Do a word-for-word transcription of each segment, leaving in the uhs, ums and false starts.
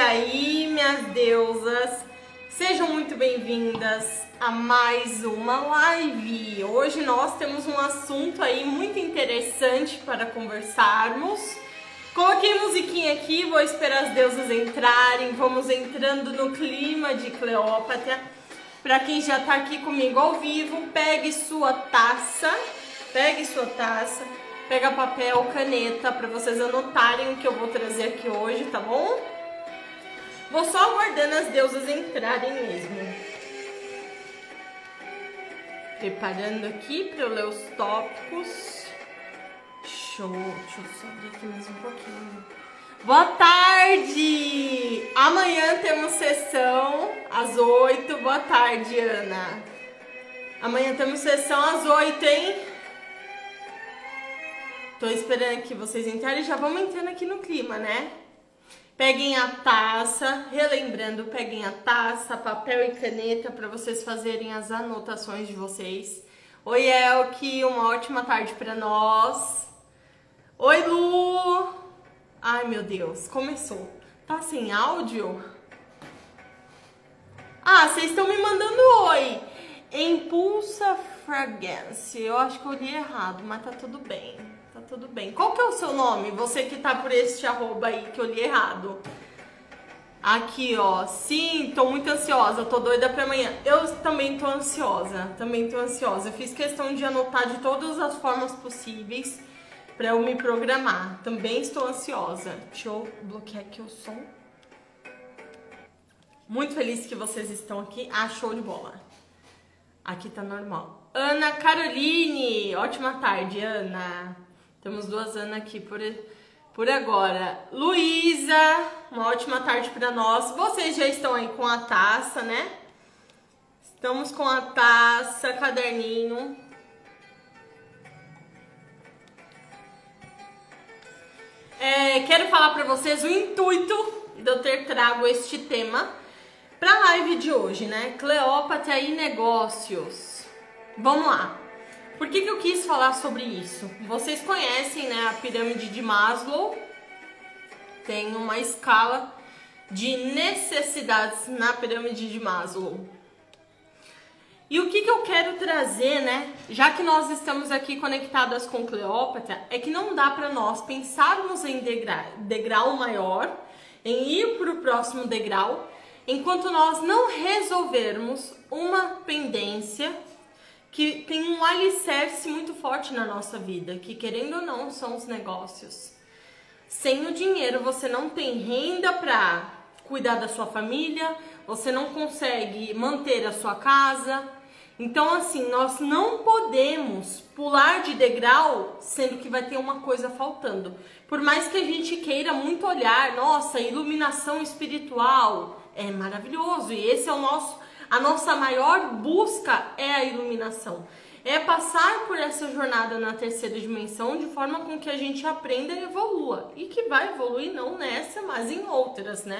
aí, minhas deusas, sejam muito bem-vindas a mais uma live. Hoje nós temos um assunto aí muito interessante para conversarmos. Coloquei musiquinha aqui, vou esperar as deusas entrarem, vamos entrando no clima de Cleópatra. Para quem já tá aqui comigo ao vivo, pegue sua taça, pegue sua taça, pega papel, caneta, para vocês anotarem o que eu vou trazer aqui hoje, tá bom? Vou só aguardando as deusas entrarem mesmo. Preparando aqui para eu ler os tópicos. Show, deixa eu só abrir aqui mais um pouquinho. Boa tarde! Amanhã temos sessão às oito. Boa tarde, Ana. Amanhã temos sessão às oito, hein? Tô esperando que vocês entrarem. Já vamos entrando aqui no clima, né? Peguem a taça, relembrando, peguem a taça, papel e caneta para vocês fazerem as anotações de vocês. Oi, Elke, uma ótima tarde para nós. Oi, Lu! Ai, meu Deus, começou. Tá sem áudio? Ah, vocês estão me mandando oi. Impulsa Fragrance. Eu acho que eu li errado, mas tá tudo bem. Tá tudo bem. Qual que é o seu nome? Você que tá por este arroba aí que eu li errado. Aqui, ó. Sim, tô muito ansiosa. Tô doida pra amanhã. Eu também tô ansiosa. Também tô ansiosa. Eu fiz questão de anotar de todas as formas possíveis pra eu me programar. Também estou ansiosa. Deixa eu bloquear aqui o som. Muito feliz que vocês estão aqui. Ah, show de bola. Aqui tá normal. Ana Caroline. Ótima tarde, Ana. Temos duas Ana aqui por, por agora. Luísa, uma ótima tarde para nós. Vocês já estão aí com a taça, né? Estamos com a taça, caderninho. É, quero falar para vocês o intuito de eu ter trago este tema para a live de hoje, né? Cleópatra e negócios. Vamos lá. Por que que eu quis falar sobre isso? Vocês conhecem, né, a pirâmide de Maslow? Tem uma escala de necessidades na pirâmide de Maslow. E o que que eu quero trazer, né, já que nós estamos aqui conectadas com Cleópatra, é que não dá para nós pensarmos em degrau, degrau maior, em ir para o próximo degrau, enquanto nós não resolvermos uma pendência que tem um alicerce muito forte na nossa vida, que querendo ou não são os negócios. Sem o dinheiro você não tem renda para cuidar da sua família, você não consegue manter a sua casa. Então assim, nós não podemos pular de degrau sendo que vai ter uma coisa faltando. Por mais que a gente queira muito olhar, nossa, iluminação espiritual é maravilhoso e esse é o nosso A nossa maior busca é a iluminação. É passar por essa jornada na terceira dimensão de forma com que a gente aprenda e evolua. E que vai evoluir não nessa, mas em outras, né?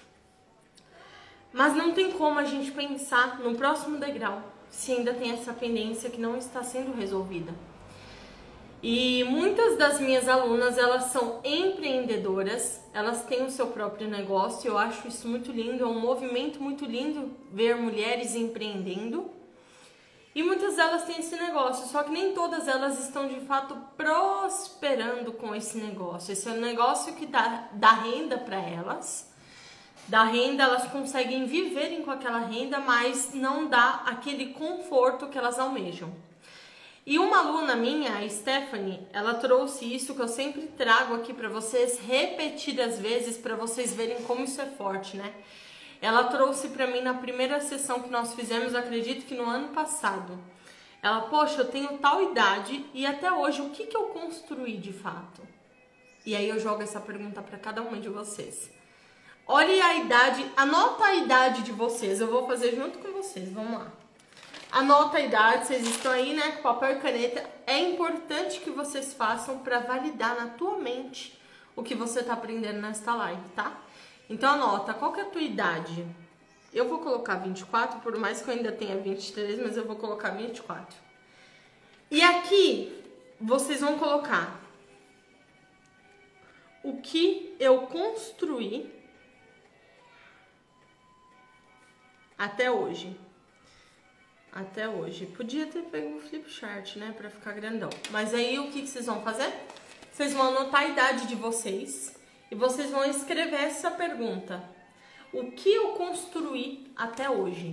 Mas não tem como a gente pensar no próximo degrau se ainda tem essa pendência que não está sendo resolvida. E muitas das minhas alunas, elas são empreendedoras, elas têm o seu próprio negócio, eu acho isso muito lindo, é um movimento muito lindo ver mulheres empreendendo. E muitas delas têm esse negócio, só que nem todas elas estão de fato prosperando com esse negócio. Esse é um negócio que dá, dá renda para elas, dá renda, elas conseguem viverem com aquela renda, mas não dá aquele conforto que elas almejam. E uma aluna minha, a Stephanie, ela trouxe isso que eu sempre trago aqui para vocês repetidas vezes para vocês verem como isso é forte, né? Ela trouxe para mim na primeira sessão que nós fizemos, acredito que no ano passado. Ela, poxa, eu tenho tal idade e até hoje o que que eu construí de fato? E aí eu jogo essa pergunta para cada uma de vocês. Olhe a idade, anota a idade de vocês, eu vou fazer junto com vocês, vamos lá. Anota a idade, vocês estão aí, né, com papel e caneta. É importante que vocês façam para validar na tua mente o que você tá aprendendo nesta live, tá? Então anota, qual que é a tua idade? Eu vou colocar vinte e quatro, por mais que eu ainda tenha vinte e três, mas eu vou colocar vinte e quatro. E aqui, vocês vão colocar o que eu construí Até hoje. Até hoje. Podia ter pego um flip chart, né? Pra ficar grandão. Mas aí o que, que vocês vão fazer? Vocês vão anotar a idade de vocês e vocês vão escrever essa pergunta. O que eu construí até hoje?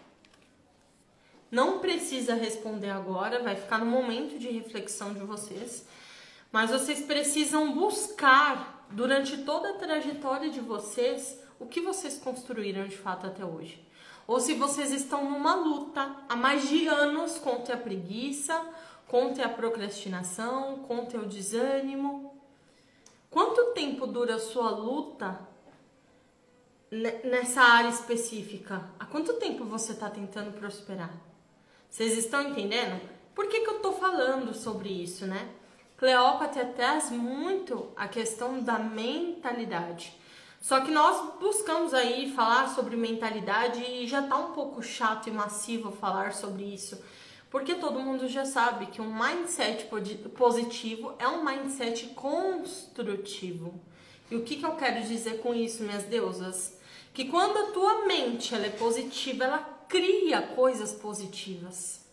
Não precisa responder agora, vai ficar no momento de reflexão de vocês. Mas vocês precisam buscar, durante toda a trajetória de vocês, o que vocês construíram de fato até hoje. Ou se vocês estão numa luta há mais de anos contra a preguiça, contra a procrastinação, contra o desânimo. Quanto tempo dura a sua luta nessa área específica? Há quanto tempo você está tentando prosperar? Vocês estão entendendo? Por que que eu tô falando sobre isso, né? Cleópatra traz muito a questão da mentalidade. Só que nós buscamos aí falar sobre mentalidade e já tá um pouco chato e massivo falar sobre isso. Porque todo mundo já sabe que um mindset positivo é um mindset construtivo. E o que que eu quero dizer com isso, minhas deusas? Que quando a tua mente ela é positiva, ela cria coisas positivas.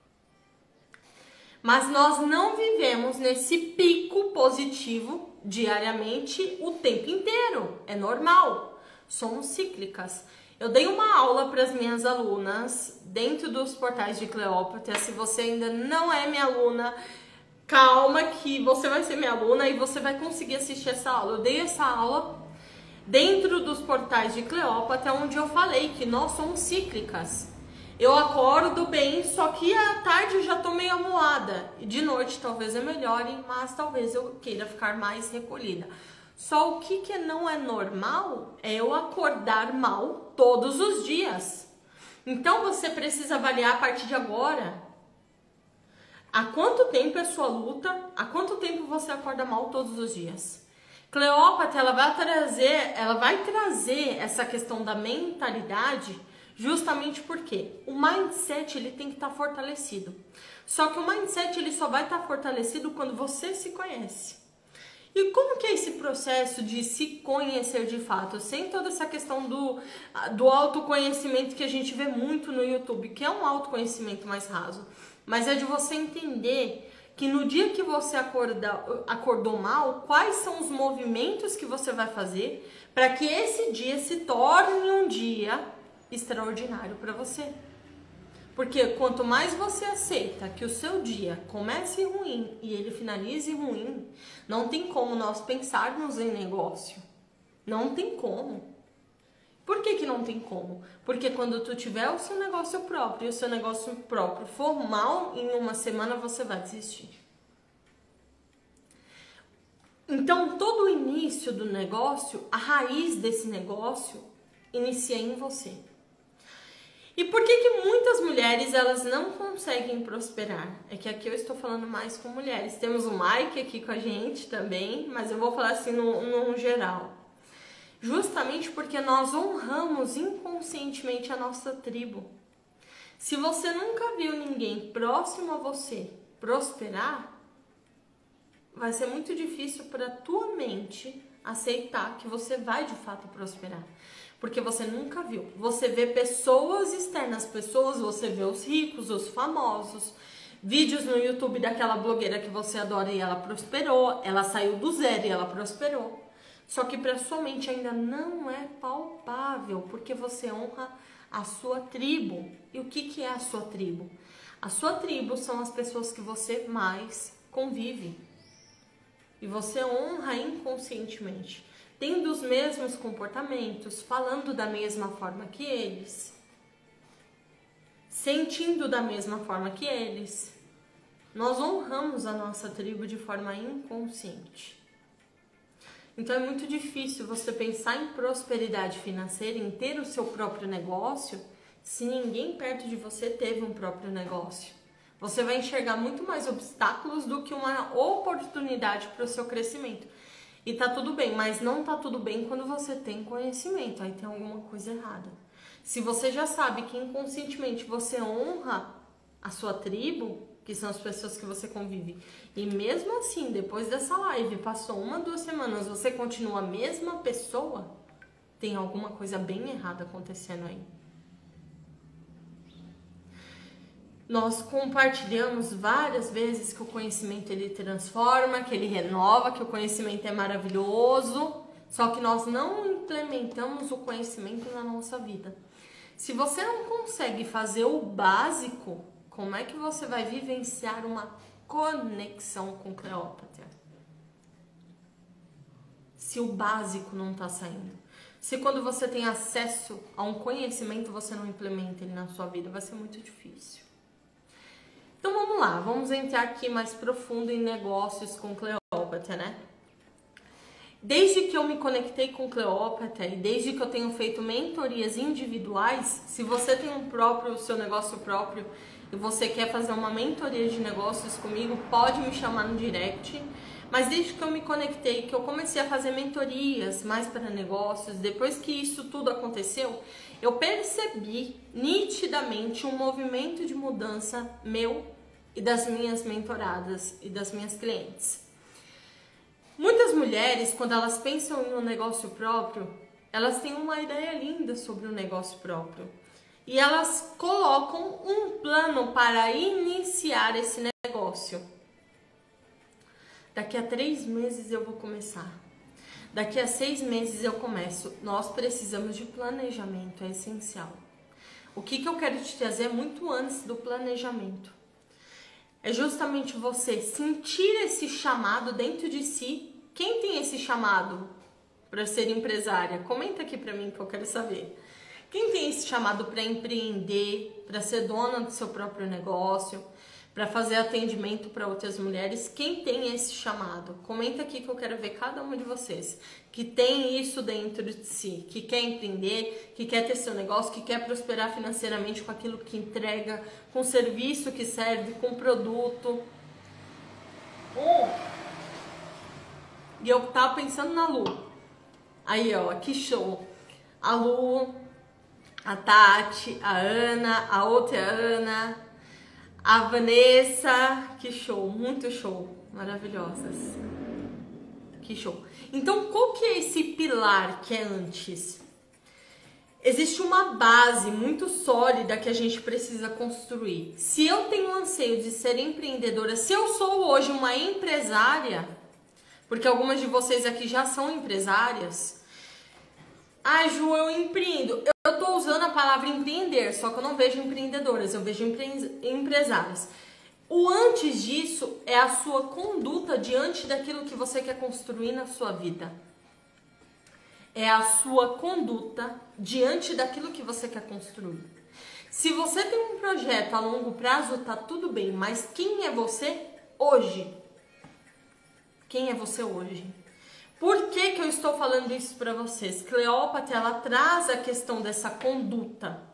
Mas nós não vivemos nesse pico positivo diariamente o tempo inteiro. É normal. Somos cíclicas. Eu dei uma aula para as minhas alunas dentro dos portais de Cleópatra. Se você ainda não é minha aluna, calma que você vai ser minha aluna e você vai conseguir assistir essa aula. Eu dei essa aula dentro dos portais de Cleópatra, onde eu falei que nós somos cíclicas. Eu acordo bem, só que à tarde eu já tô meio amuada. E de noite talvez eu melhore, mas talvez eu queira ficar mais recolhida. Só o que, que não é normal é eu acordar mal todos os dias. Então você precisa avaliar a partir de agora. Há quanto tempo é sua luta? Há quanto tempo você acorda mal todos os dias? Cleópatra, ela vai trazer, ela vai trazer essa questão da mentalidade justamente porque o mindset ele tem que estar fortalecido. Só que o mindset ele só vai estar fortalecido quando você se conhece. E como que é esse processo de se conhecer de fato? Sem toda essa questão do, do autoconhecimento que a gente vê muito no YouTube, que é um autoconhecimento mais raso. Mas é de você entender que no dia que você acorda, acordou mal, quais são os movimentos que você vai fazer para que esse dia se torne um dia extraordinário para você. Porque quanto mais você aceita que o seu dia comece ruim e ele finalize ruim, não tem como nós pensarmos em negócio. Não tem como. Por que que não tem como? Porque quando tu tiver o seu negócio próprio e o seu negócio próprio for mal, em uma semana você vai desistir. Então, todo o início do negócio, a raiz desse negócio, inicia em você. E por que que muitas mulheres elas não conseguem prosperar? É que aqui eu estou falando mais com mulheres. Temos o Mike aqui com a gente também, mas eu vou falar assim no, no geral. Justamente porque nós honramos inconscientemente a nossa tribo. Se você nunca viu ninguém próximo a você prosperar, vai ser muito difícil para a tua mente aceitar que você vai de fato prosperar. Porque você nunca viu. Você vê pessoas externas, pessoas, você vê os ricos, os famosos, vídeos no YouTube daquela blogueira que você adora e ela prosperou, ela saiu do zero e ela prosperou. Só que para sua mente ainda não é palpável, porque você honra a sua tribo. E o que, que é a sua tribo? A sua tribo são as pessoas que você mais convive. E você honra inconscientemente, tendo os mesmos comportamentos, falando da mesma forma que eles, sentindo da mesma forma que eles. Nós honramos a nossa tribo de forma inconsciente. Então é muito difícil você pensar em prosperidade financeira, em ter o seu próprio negócio, se ninguém perto de você teve um próprio negócio. Você vai enxergar muito mais obstáculos do que uma oportunidade para o seu crescimento. E tá tudo bem, mas não tá tudo bem quando você tem conhecimento, aí tem alguma coisa errada. Se você já sabe que inconscientemente você honra a sua tribo, que são as pessoas que você convive, e mesmo assim, depois dessa live, passou uma, duas semanas, você continua a mesma pessoa, tem alguma coisa bem errada acontecendo aí. Nós compartilhamos várias vezes que o conhecimento ele transforma, que ele renova, que o conhecimento é maravilhoso, só que nós não implementamos o conhecimento na nossa vida. Se você não consegue fazer o básico, como é que você vai vivenciar uma conexão com Cleópatra? Se o básico não está saindo. Se quando você tem acesso a um conhecimento, você não implementa ele na sua vida, vai ser muito difícil. Então vamos lá, vamos entrar aqui mais profundo em negócios com Cleópatra, né? Desde que eu me conectei com Cleópatra e desde que eu tenho feito mentorias individuais, se você tem um próprio, o seu negócio próprio e você quer fazer uma mentoria de negócios comigo, pode me chamar no direct. Mas desde que eu me conectei, que eu comecei a fazer mentorias mais para negócios, depois que isso tudo aconteceu, eu percebi nitidamente um movimento de mudança meu e das minhas mentoradas e das minhas clientes. Muitas mulheres, quando elas pensam em um negócio próprio, elas têm uma ideia linda sobre o negócio próprio. E elas colocam um plano para iniciar esse negócio. Daqui a três meses eu vou começar. Daqui a seis meses eu começo. Nós precisamos de planejamento, é essencial. O que, que eu quero te trazer muito antes do planejamento? É justamente você sentir esse chamado dentro de si. Quem tem esse chamado para ser empresária? Comenta aqui para mim que eu quero saber. Quem tem esse chamado para empreender, para ser dona do seu próprio negócio, para fazer atendimento para outras mulheres? Quem tem esse chamado? Comenta aqui que eu quero ver cada uma de vocês que tem isso dentro de si, que quer empreender, que quer ter seu negócio, que quer prosperar financeiramente com aquilo que entrega, com o serviço que serve, com o produto. Um. E eu tava pensando na Lu. Aí, ó, que show. A Lu, a Tati, a Ana, a outra Ana, a Vanessa, que show, muito show, maravilhosas, que show. Então, qual que é esse pilar que é antes? Existe uma base muito sólida que a gente precisa construir. Se eu tenho o anseio de ser empreendedora, se eu sou hoje uma empresária, porque algumas de vocês aqui já são empresárias, ah, Ju, eu empreendo. Eu estou usando a palavra empreender, só que eu não vejo empreendedoras, eu vejo empre- empresárias. O antes disso é a sua conduta diante daquilo que você quer construir na sua vida. É a sua conduta diante daquilo que você quer construir. Se você tem um projeto a longo prazo, tá tudo bem, mas quem é você hoje? Quem é você hoje? Por que que eu estou falando isso para vocês? Cleópatra, ela traz a questão dessa conduta.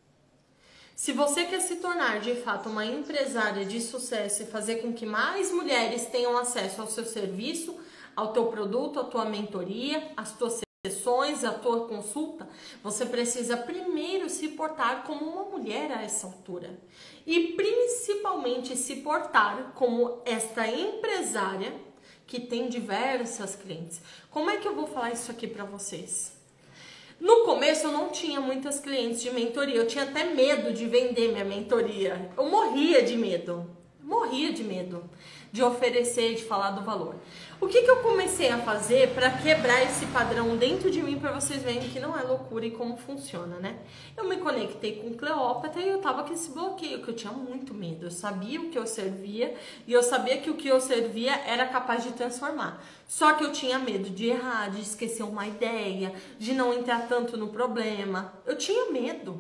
Se você quer se tornar, de fato, uma empresária de sucesso e fazer com que mais mulheres tenham acesso ao seu serviço, ao teu produto, à tua mentoria, às tuas sessões, à tua consulta, você precisa primeiro se portar como uma mulher a essa altura. E principalmente se portar como esta empresária que tem diversas clientes. Como é que eu vou falar isso aqui para vocês? No começo eu não tinha muitas clientes de mentoria, eu tinha até medo de vender minha mentoria. Eu morria de medo, morria de medo de oferecer, de falar do valor. O que que eu comecei a fazer para quebrar esse padrão dentro de mim, para vocês verem que não é loucura e como funciona, né? Eu me conectei com Cleópatra e eu tava com esse bloqueio, que eu tinha muito medo. Eu sabia o que eu servia e eu sabia que o que eu servia era capaz de transformar. Só que eu tinha medo de errar, de esquecer uma ideia, de não entrar tanto no problema. Eu tinha medo.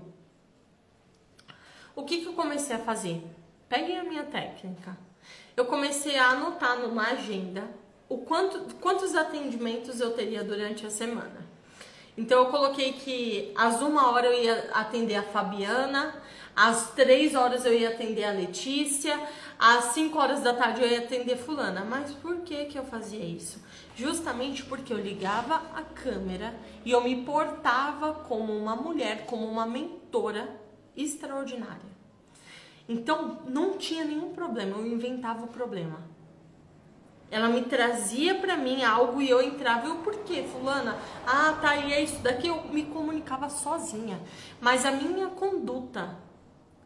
O que que eu comecei a fazer? Peguem a minha técnica. Eu comecei a anotar numa agenda o quanto, quantos atendimentos eu teria durante a semana. Então eu coloquei que às uma hora eu ia atender a Fabiana, às três horas eu ia atender a Letícia, às cinco horas da tarde eu ia atender fulana. Mas por que que eu fazia isso? Justamente porque eu ligava a câmera e eu me portava como uma mulher, como uma mentora extraordinária. Então não tinha nenhum problema, eu inventava o problema. Ela me trazia pra mim algo e eu entrava, eu, por quê, fulana? Ah, tá, e é isso daqui, eu me comunicava sozinha. Mas a minha conduta,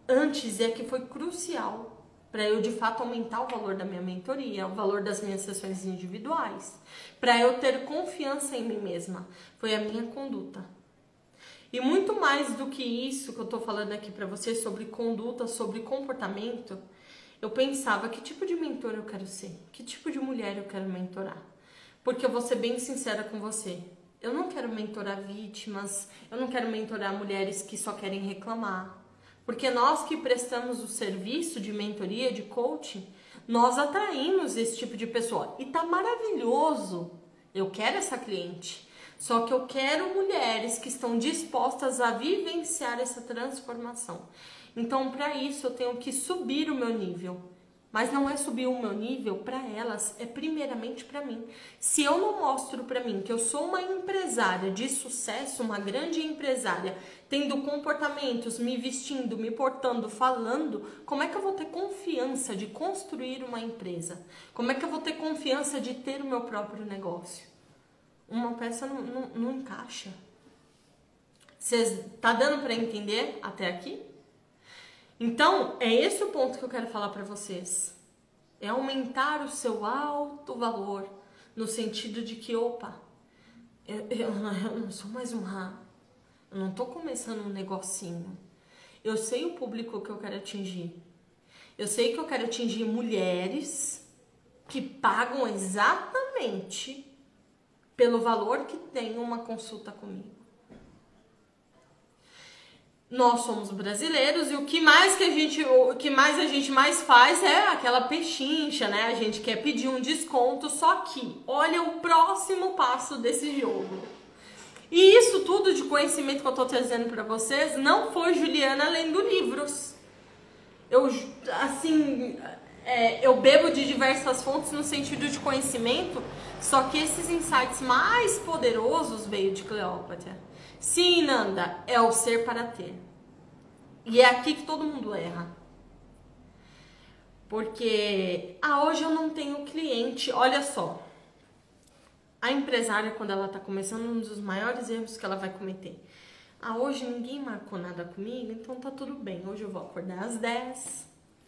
antes e é que foi crucial para eu de fato aumentar o valor da minha mentoria, o valor das minhas sessões individuais, para eu ter confiança em mim mesma, foi a minha conduta. E muito mais do que isso que eu tô falando aqui para vocês sobre conduta, sobre comportamento, eu pensava que tipo de mentor eu quero ser, que tipo de mulher eu quero mentorar. Porque eu vou ser bem sincera com você, eu não quero mentorar vítimas, eu não quero mentorar mulheres que só querem reclamar. Porque nós que prestamos o serviço de mentoria, de coaching, nós atraímos esse tipo de pessoa. E tá maravilhoso. Eu quero essa cliente. Só que eu quero mulheres que estão dispostas a vivenciar essa transformação. Então, para isso, eu tenho que subir o meu nível. Mas não é subir o meu nível para elas, é primeiramente para mim. Se eu não mostro para mim que eu sou uma empresária de sucesso, uma grande empresária, tendo comportamentos, me vestindo, me portando, falando, como é que eu vou ter confiança de construir uma empresa? Como é que eu vou ter confiança de ter o meu próprio negócio? Uma peça não, não, não encaixa. Cês, tá dando para entender até aqui? Então, é esse o ponto que eu quero falar para vocês. É aumentar o seu alto valor, no sentido de que, opa, eu, eu, eu não sou mais uma... Eu não tô começando um negocinho. Eu sei o público que eu quero atingir. Eu sei que eu quero atingir mulheres que pagam exatamente pelo valor que tem uma consulta comigo. Nós somos brasileiros e o que mais que a gente, o que mais a gente mais faz é aquela pechincha, né? A gente quer pedir um desconto, só que olha o próximo passo desse jogo. E isso tudo de conhecimento que eu tô trazendo para vocês não foi Juliana lendo livros. Eu, assim, é, eu bebo de diversas fontes no sentido de conhecimento, só que esses insights mais poderosos veio de Cleópatra. Sim, Nanda, é o ser para ter. E é aqui que todo mundo erra. Porque, ah, hoje eu não tenho cliente. Olha só, a empresária, quando ela tá começando, um dos maiores erros que ela vai cometer. Ah, hoje ninguém marcou nada comigo, então tá tudo bem. Hoje eu vou acordar às dez.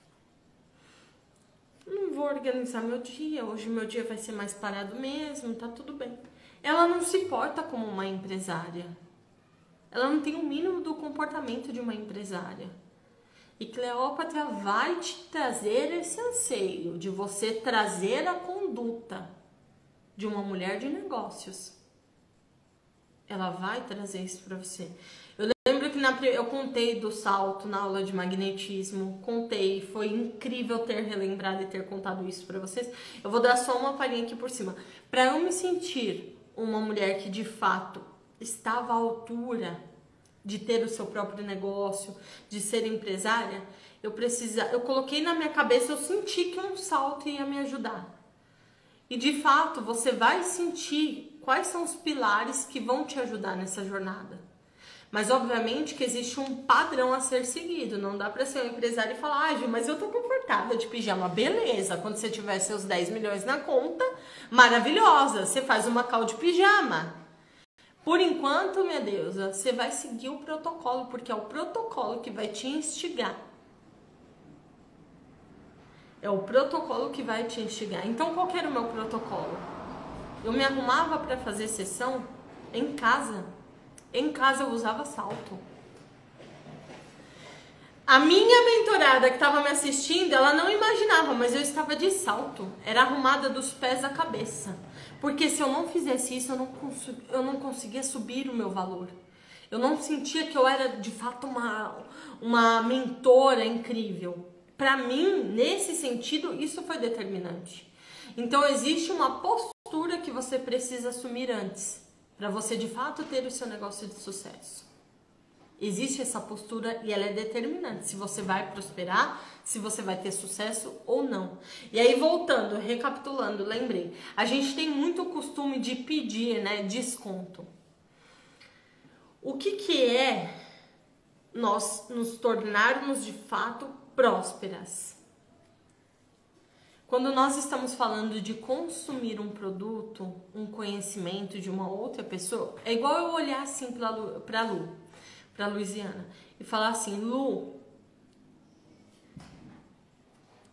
Não vou organizar meu dia. Hoje meu dia vai ser mais parado mesmo, tá tudo bem. Ela não se porta como uma empresária. Ela não tem o mínimo do comportamento de uma empresária. E Cleópatra vai te trazer esse anseio de você trazer a conduta de uma mulher de negócios. Ela vai trazer isso para você. Eu lembro que na, eu contei do salto na aula de magnetismo, contei, foi incrível ter relembrado e ter contado isso para vocês. Eu vou dar só uma palhinha aqui por cima. Para eu me sentir uma mulher que de fato estava à altura de ter o seu próprio negócio, de ser empresária, eu precisa, eu coloquei na minha cabeça, eu senti que um salto ia me ajudar. E de fato, você vai sentir quais são os pilares que vão te ajudar nessa jornada. Mas obviamente que existe um padrão a ser seguido. Não dá para ser um empresário e falar, ah, Gil, mas eu tô confortável de pijama. Beleza, quando você tiver seus dez milhões na conta, maravilhosa, você faz uma call de pijama. Por enquanto, minha deusa, você vai seguir o protocolo, porque é o protocolo que vai te instigar. É o protocolo que vai te instigar. Então, qual que era o meu protocolo? Eu me arrumava para fazer sessão em casa. Em casa eu usava salto. A minha mentorada que estava me assistindo, ela não imaginava, mas eu estava de salto. Era arrumada dos pés à cabeça. Porque se eu não fizesse isso, eu não, cons eu não conseguia subir o meu valor. Eu não sentia que eu era, de fato, uma, uma mentora incrível. Para mim, nesse sentido, isso foi determinante. Então, existe uma postura que você precisa assumir antes, para você, de fato, ter o seu negócio de sucesso. Existe essa postura e ela é determinante, se você vai prosperar, se você vai ter sucesso ou não. E aí, voltando, recapitulando, lembrei, a gente tem muito costume de pedir, né, desconto. O que que é nós nos tornarmos de fato prósperas? Quando nós estamos falando de consumir um produto, um conhecimento de uma outra pessoa, é igual eu olhar assim para a Lu, para Luiziana, e falar assim, Lu,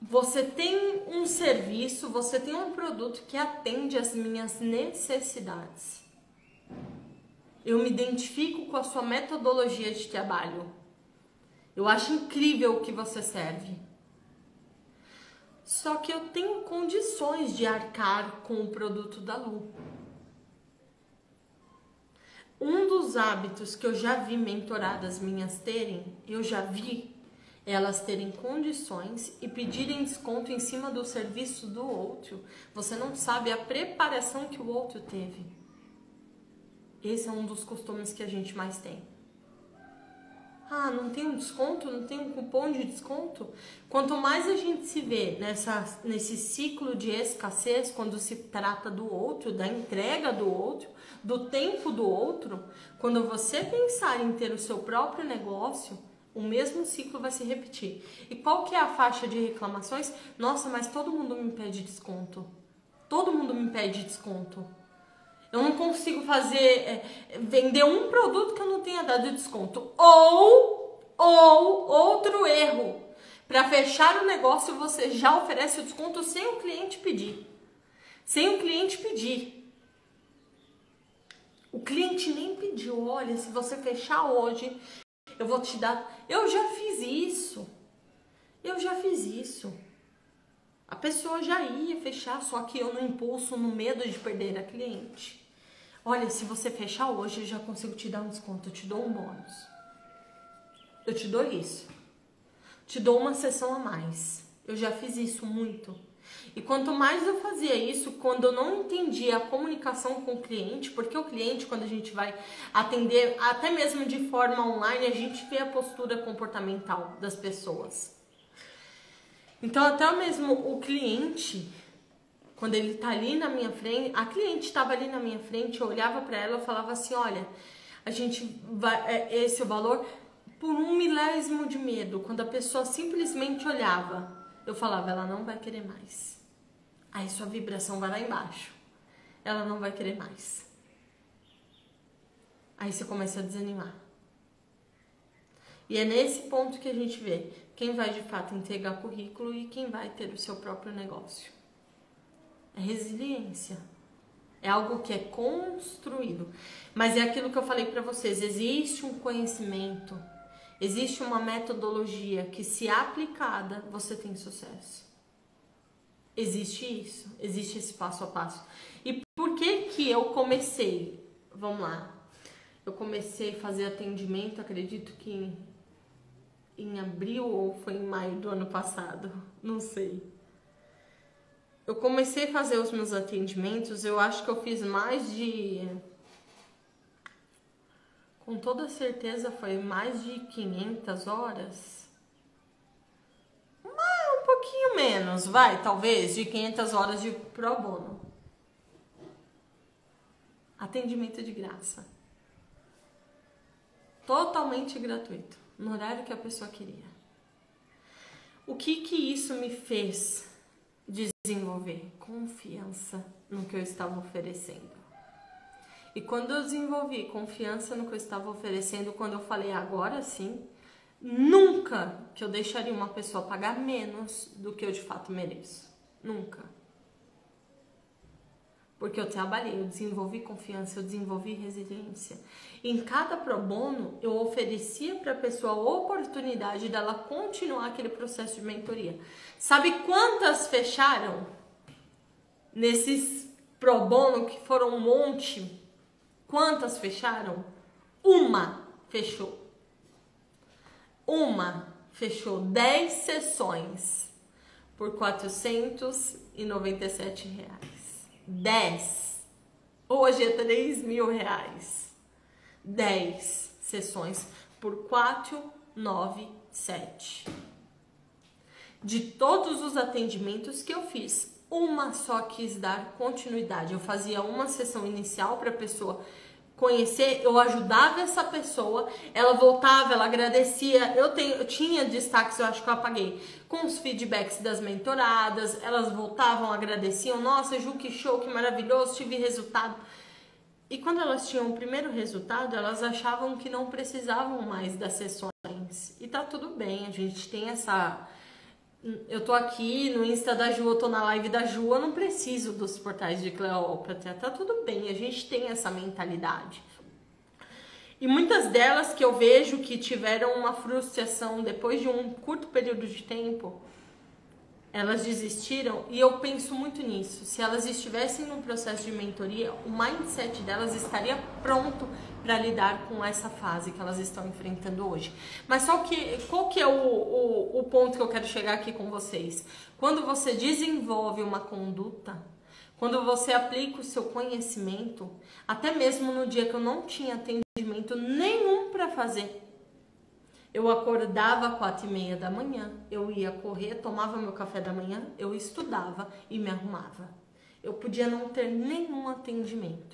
você tem um serviço, você tem um produto que atende às minhas necessidades. Eu me identifico com a sua metodologia de trabalho. Eu acho incrível o que você serve. Só que eu tenho condições de arcar com o produto da Lu. Um dos hábitos que eu já vi mentoradas minhas terem, eu já vi elas terem condições e pedirem desconto em cima do serviço do outro. Você não sabe a preparação que o outro teve. Esse é um dos costumes que a gente mais tem. Ah, não tem um desconto? Não tem um cupom de desconto? Quanto mais a gente se vê nessa, nesse ciclo de escassez, quando se trata do outro, da entrega do outro, do tempo do outro, quando você pensar em ter o seu próprio negócio, o mesmo ciclo vai se repetir. E qual que é a faixa de reclamações? Nossa, mas todo mundo me pede desconto. Todo mundo me pede desconto. Eu não consigo fazer, é, vender um produto que eu não tenha dado desconto. Ou, ou, outro erro. Para fechar o negócio, você já oferece o desconto sem o cliente pedir. Sem o cliente pedir. O cliente nem pediu. Olha, se você fechar hoje, eu vou te dar... Eu já fiz isso. Eu já fiz isso. A pessoa já ia fechar, só que eu no impulso, no medo de perder a cliente. Olha, se você fechar hoje, eu já consigo te dar um desconto, eu te dou um bônus. Eu te dou isso. Te dou uma sessão a mais. Eu já fiz isso muito. E quanto mais eu fazia isso, quando eu não entendia a comunicação com o cliente, porque o cliente, quando a gente vai atender, até mesmo de forma online, a gente vê a postura comportamental das pessoas. Então, até mesmo o cliente, quando ele tá ali na minha frente, a cliente estava ali na minha frente, eu olhava para ela e falava assim, olha, a gente vai, esse é o valor, por um milésimo de medo, quando a pessoa simplesmente olhava, eu falava, ela não vai querer mais. Aí sua vibração vai lá embaixo. Ela não vai querer mais. Aí você começa a desanimar. E é nesse ponto que a gente vê quem vai de fato entregar currículo e quem vai ter o seu próprio negócio. É resiliência. É algo que é construído. Mas é aquilo que eu falei para vocês. Existe um conhecimento. Existe uma metodologia que, se aplicada, você tem sucesso. Existe isso. Existe esse passo a passo. E por que que eu comecei? Vamos lá. Eu comecei a fazer atendimento, acredito que em, em abril ou foi em maio do ano passado. Não sei. Eu comecei a fazer os meus atendimentos, eu acho que eu fiz mais de... Com toda certeza foi mais de quinhentas horas. Mas um pouquinho menos, vai, talvez, de quinhentas horas de pro bono. Atendimento de graça. Totalmente gratuito, no horário que a pessoa queria. O que que isso me fez desenvolver? Confiança no que eu estava oferecendo. E quando eu desenvolvi confiança no que eu estava oferecendo, quando eu falei agora sim, nunca que eu deixaria uma pessoa pagar menos do que eu de fato mereço. Nunca. Porque eu trabalhei, eu desenvolvi confiança, eu desenvolvi resiliência. Em cada pro bono, eu oferecia para a pessoa a oportunidade dela continuar aquele processo de mentoria. Sabe quantas fecharam? Nesses pro bono, que foram um monte, quantas fecharam? Uma fechou. Uma fechou dez sessões por quatrocentos e noventa e sete reais. dez. Hoje é três mil reais. dez sessões por quatrocentos e noventa e sete. De todos os atendimentos que eu fiz, uma só quis dar continuidade. Eu fazia uma sessão inicial para a pessoa conhecer, eu ajudava essa pessoa, ela voltava, ela agradecia. Eu, tenho, eu tinha destaques, eu acho que eu apaguei, com os feedbacks das mentoradas, elas voltavam, agradeciam. Nossa, Ju, que show, que maravilhoso, tive resultado. E quando elas tinham o primeiro resultado, elas achavam que não precisavam mais das sessões. E tá tudo bem, a gente tem essa... Eu tô aqui no Insta da Ju, eu tô na live da Ju, eu não preciso dos portais de Cleópatra, tá tudo bem, a gente tem essa mentalidade. E muitas delas que eu vejo que tiveram uma frustração depois de um curto período de tempo, elas desistiram, e eu penso muito nisso. Se elas estivessem num processo de mentoria, o mindset delas estaria pronto para lidar com essa fase que elas estão enfrentando hoje. Mas só que, qual que é o, o, o ponto que eu quero chegar aqui com vocês? Quando você desenvolve uma conduta, quando você aplica o seu conhecimento, até mesmo no dia que eu não tinha atendimento nenhum para fazer, eu acordava às quatro e meia da manhã, eu ia correr, tomava meu café da manhã, eu estudava e me arrumava. Eu podia não ter nenhum atendimento.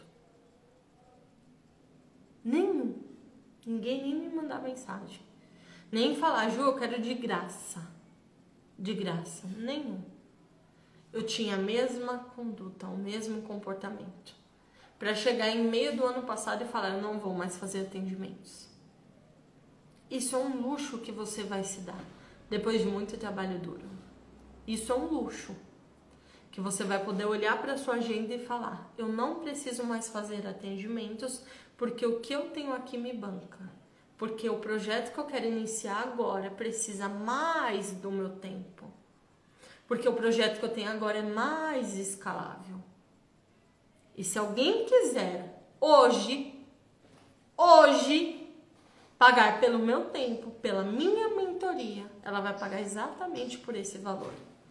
Nenhum. Ninguém nem me mandava mensagem. Nem falar, Ju, eu quero de graça. De graça. Nenhum. Eu tinha a mesma conduta, o mesmo comportamento. Para chegar em meio do ano passado e falar, eu não vou mais fazer atendimentos. Isso é um luxo que você vai se dar depois de muito trabalho duro. Isso é um luxo que você vai poder olhar para sua agenda e falar, eu não preciso mais fazer atendimentos porque o que eu tenho aqui me banca. Porque o projeto que eu quero iniciar agora precisa mais do meu tempo. Porque o projeto que eu tenho agora é mais escalável. E se alguém quiser hoje, hoje, pagar pelo meu tempo, pela minha mentoria, ela vai pagar exatamente por esse valor.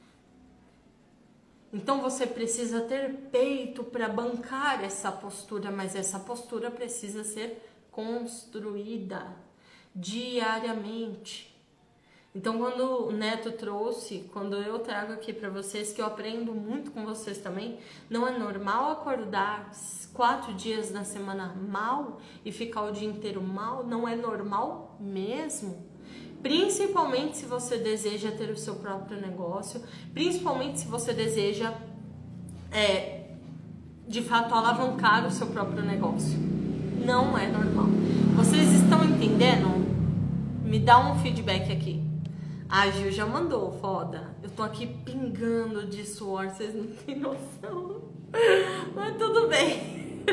Então você precisa ter peito para bancar essa postura, mas essa postura precisa ser construída diariamente. Então quando o Neto trouxe, quando eu trago aqui para vocês, que eu aprendo muito com vocês também, não é normal acordar quatro dias na semana mal e ficar o dia inteiro mal, não é normal mesmo. Principalmente se você deseja ter o seu próprio negócio, principalmente se você deseja, é, de fato, alavancar o seu próprio negócio. Não é normal. Vocês estão entendendo? Me dá um feedback aqui. A Gil já mandou, foda. Eu tô aqui pingando de suor, vocês não têm noção. Mas tudo bem.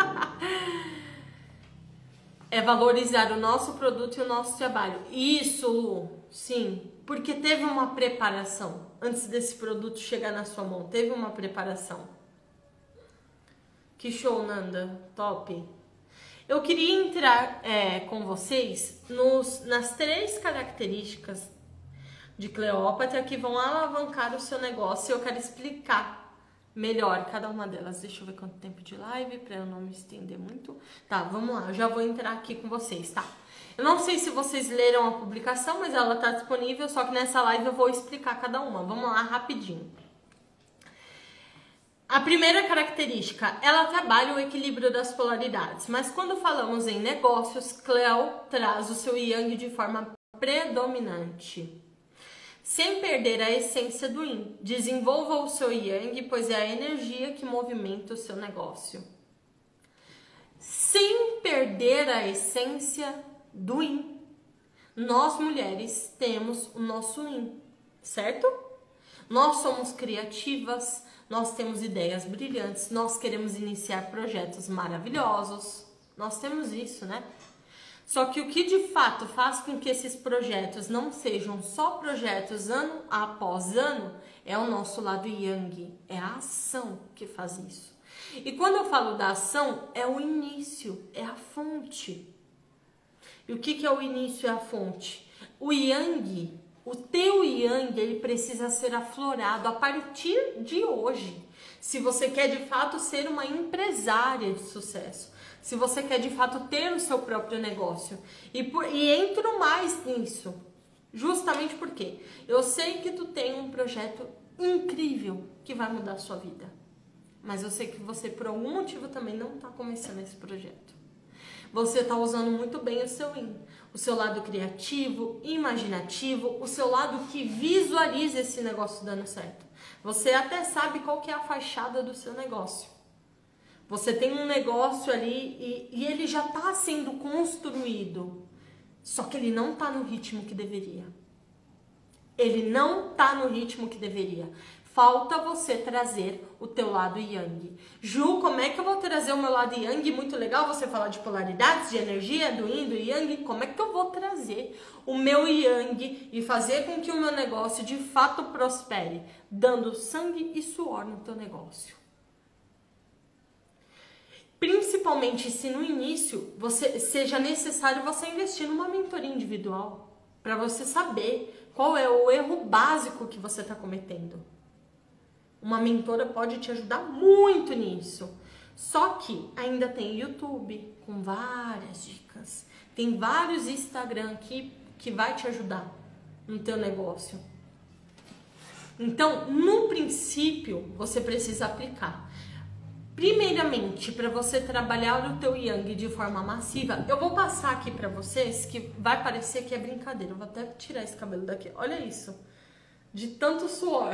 É valorizar o nosso produto e o nosso trabalho. Isso, Lu, sim. Porque teve uma preparação. Antes desse produto chegar na sua mão, teve uma preparação. Que show, Nanda. Top. Eu queria entrar é, com vocês nos, nas três características de Cleópatra que vão alavancar o seu negócio, e eu quero explicar melhor cada uma delas. Deixa eu ver quanto tempo de live para eu não me estender muito. Tá, vamos lá, eu já vou entrar aqui com vocês, tá? Eu não sei se vocês leram a publicação, mas ela tá disponível, só que nessa live eu vou explicar cada uma. Vamos lá, rapidinho. A primeira característica, ela trabalha o equilíbrio das polaridades, mas quando falamos em negócios, Cleo traz o seu Yang de forma predominante. Sem perder a essência do Yin, desenvolva o seu Yang, pois é a energia que movimenta o seu negócio. Sem perder a essência do Yin, nós mulheres temos o nosso Yin, certo? Nós somos criativas, nós temos ideias brilhantes, nós queremos iniciar projetos maravilhosos, nós temos isso, né? Só que o que de fato faz com que esses projetos não sejam só projetos ano após ano é o nosso lado Yang, é a ação que faz isso. E quando eu falo da ação, é o início, é a fonte. E o que, que é o início e a fonte? O Yang, o teu Yang, ele precisa ser aflorado a partir de hoje. Se você quer de fato ser uma empresária de sucesso. Se você quer de fato ter o seu próprio negócio. E, por, e entro mais nisso. Justamente porque eu sei que tu tem um projeto incrível que vai mudar a sua vida. Mas eu sei que você por algum motivo também não está começando esse projeto. Você está usando muito bem o seu Yin. O seu lado criativo, imaginativo, o seu lado que visualiza esse negócio dando certo. Você até sabe qual que é a fachada do seu negócio. Você tem um negócio ali e, e ele já está sendo construído, só que ele não está no ritmo que deveria. Ele não tá no ritmo que deveria. Falta você trazer o teu lado yang. Ju, como é que eu vou trazer o meu lado yang? Muito legal você falar de polaridades, de energia, do yin, do yang. Como é que eu vou trazer o meu yang e fazer com que o meu negócio de fato prospere? Dando sangue e suor no teu negócio. Principalmente se no início você, seja necessário você investir numa mentoria individual. Para você saber qual é o erro básico que você está cometendo. Uma mentora pode te ajudar muito nisso. Só que ainda tem YouTube com várias dicas. Tem vários Instagram que, que vai te ajudar no teu negócio. Então, no princípio, você precisa aplicar. Primeiramente, para você trabalhar o teu yang de forma massiva, eu vou passar aqui para vocês que vai parecer que é brincadeira. Eu vou até tirar esse cabelo daqui. Olha isso. De tanto suor.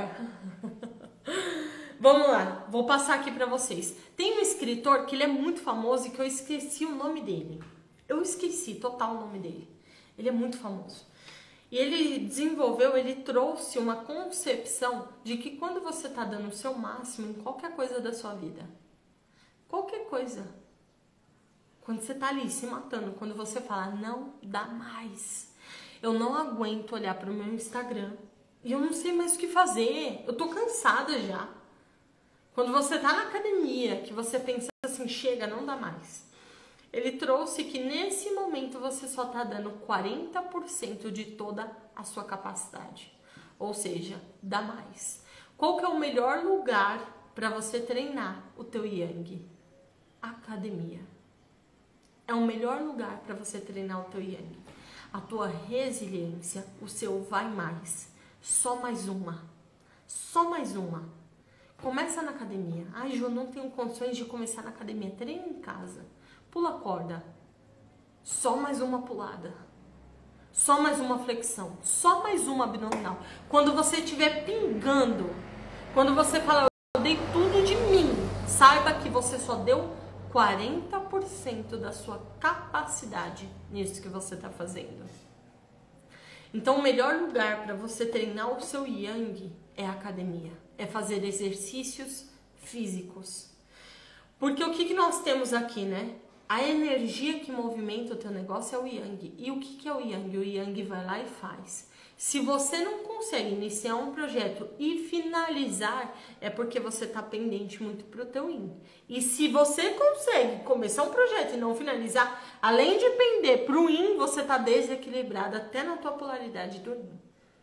Vamos lá, vou passar aqui para vocês. Tem um escritor que ele é muito famoso e que eu esqueci o nome dele. Eu esqueci total o nome dele. Ele é muito famoso. E ele desenvolveu, ele trouxe uma concepção de que quando você está dando o seu máximo em qualquer coisa da sua vida, qualquer coisa, quando você está ali se matando, quando você fala, não dá mais, eu não aguento olhar para o meu Instagram e eu não sei mais o que fazer, eu tô cansada já. Quando você tá na academia, que você pensa assim, chega, não dá mais. Ele trouxe que nesse momento você só tá dando quarenta por cento de toda a sua capacidade. Ou seja, dá mais. Qual que é o melhor lugar para você treinar o teu yang? Academia. É o melhor lugar para você treinar o teu yang. A tua resiliência, o seu vai mais. Só mais uma. Só mais uma. Começa na academia. Ai, Ju, não tenho condições de começar na academia. Treina em casa. Pula a corda. Só mais uma pulada. Só mais uma flexão. Só mais uma abdominal. Quando você estiver pingando, quando você fala, eu dei tudo de mim, saiba que você só deu quarenta por cento da sua capacidade nisso que você está fazendo. Então, o melhor lugar para você treinar o seu yang é a academia. É fazer exercícios físicos. Porque o que, que nós temos aqui, né? A energia que movimenta o teu negócio é o yang. E o que, que é o yang? O yang vai lá e faz. Se você não consegue iniciar um projeto e finalizar, é porque você está pendente muito para o teu yin. E se você consegue começar um projeto e não finalizar, além de pender para o yin, você está desequilibrado até na tua polaridade do yin.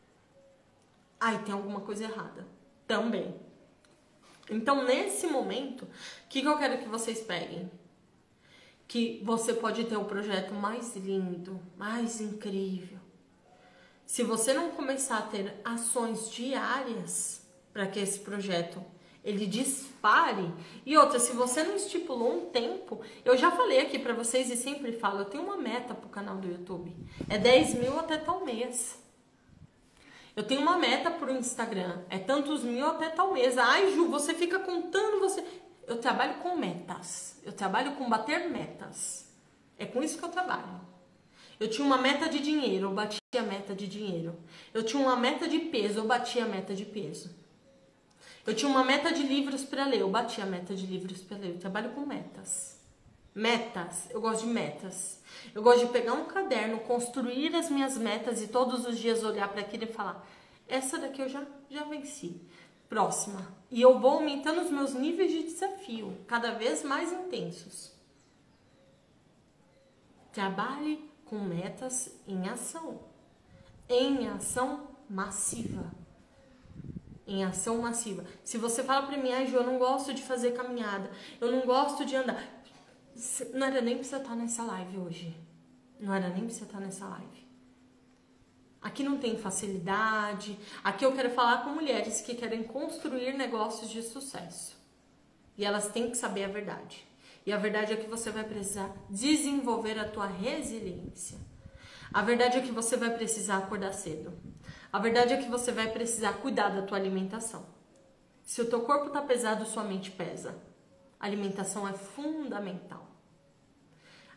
Aí tem alguma coisa errada também. Então, nesse momento, o que, que eu quero que vocês peguem? Que você pode ter o projeto mais lindo, mais incrível. Se você não começar a ter ações diárias para que esse projeto ele dispare, e outra, se você não estipulou um tempo, eu já falei aqui para vocês e sempre falo, eu tenho uma meta pro canal do YouTube, é dez mil até tal mês. Eu tenho uma meta pro Instagram, é tantos mil até tal mês. Ai, Ju, você fica contando, você... Eu trabalho com metas, eu trabalho com bater metas, é com isso que eu trabalho. Eu tinha uma meta de dinheiro, eu bati a meta de dinheiro. Eu tinha uma meta de peso, eu bati a meta de peso. Eu tinha uma meta de livros para ler, eu bati a meta de livros para ler. Eu trabalho com metas. Metas, eu gosto de metas. Eu gosto de pegar um caderno, construir as minhas metas e todos os dias olhar para aquilo e falar, essa daqui eu já, já venci. Próxima. E eu vou aumentando os meus níveis de desafio, cada vez mais intensos. Trabalhe com metas em ação. Em ação massiva. Em ação massiva. Se você fala pra mim, ai, Ju, eu não gosto de fazer caminhada, eu não gosto de andar. Não era nem pra você estar nessa live hoje. Não era nem pra você estar nessa live. Aqui não tem facilidade. Aqui eu quero falar com mulheres que querem construir negócios de sucesso. E elas têm que saber a verdade. E a verdade é que você vai precisar desenvolver a tua resiliência. A verdade é que você vai precisar acordar cedo. A verdade é que você vai precisar cuidar da tua alimentação. Se o teu corpo tá pesado, sua mente pesa. A alimentação é fundamental.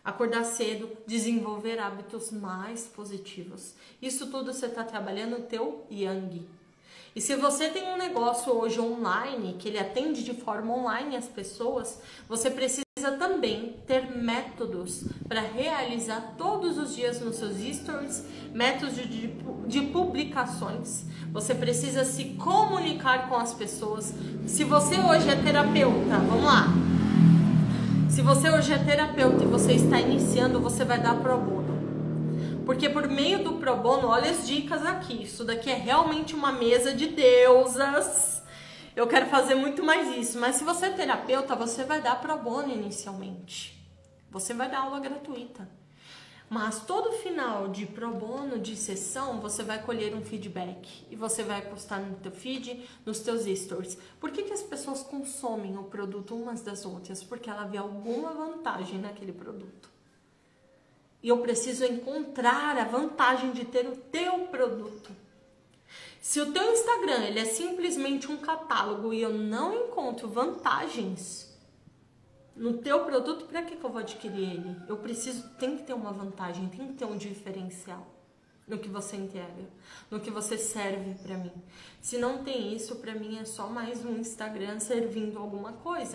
Acordar cedo, desenvolver hábitos mais positivos. Isso tudo você está trabalhando o teu yang. E se você tem um negócio hoje online, que ele atende de forma online as pessoas, você precisa também ter métodos para realizar todos os dias nos seus stories, métodos de, de publicações. Você precisa se comunicar com as pessoas. Se você hoje é terapeuta, vamos lá. Se você hoje é terapeuta e você está iniciando, você vai dar pro bono. Porque por meio do pro bono, olha as dicas aqui. Isso daqui é realmente uma mesa de deusas. Eu quero fazer muito mais isso. Mas se você é terapeuta, você vai dar pro bono inicialmente. Você vai dar aula gratuita. Mas todo final de pro bono, de sessão, você vai colher um feedback. E você vai postar no teu feed, nos teus stories. Por que que as pessoas consomem o produto umas das outras? Porque ela vê alguma vantagem naquele produto. E eu preciso encontrar a vantagem de ter o teu produto. Se o teu Instagram ele é simplesmente um catálogo e eu não encontro vantagens no teu produto, para que que eu vou adquirir ele? Eu preciso, tem que ter uma vantagem, tem que ter um diferencial no que você entrega, no que você serve para mim. Se não tem isso, para mim é só mais um Instagram servindo alguma coisa.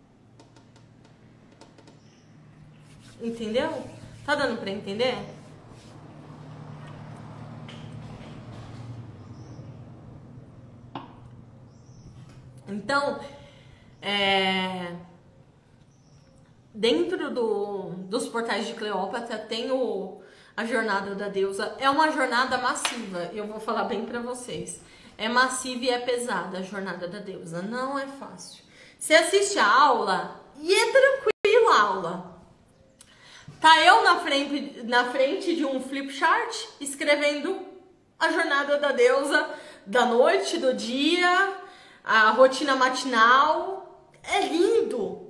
Entendeu? Tá dando para entender? Então, é... dentro do, dos portais de Cleópatra tem o, a jornada da deusa. É uma jornada massiva, eu vou falar bem pra vocês. É massiva e é pesada a jornada da deusa, não é fácil. Você assiste a aula e é tranquilo a aula. Tá eu na frente, na frente de um flip chart escrevendo a jornada da deusa da noite, do dia, a rotina matinal. É lindo.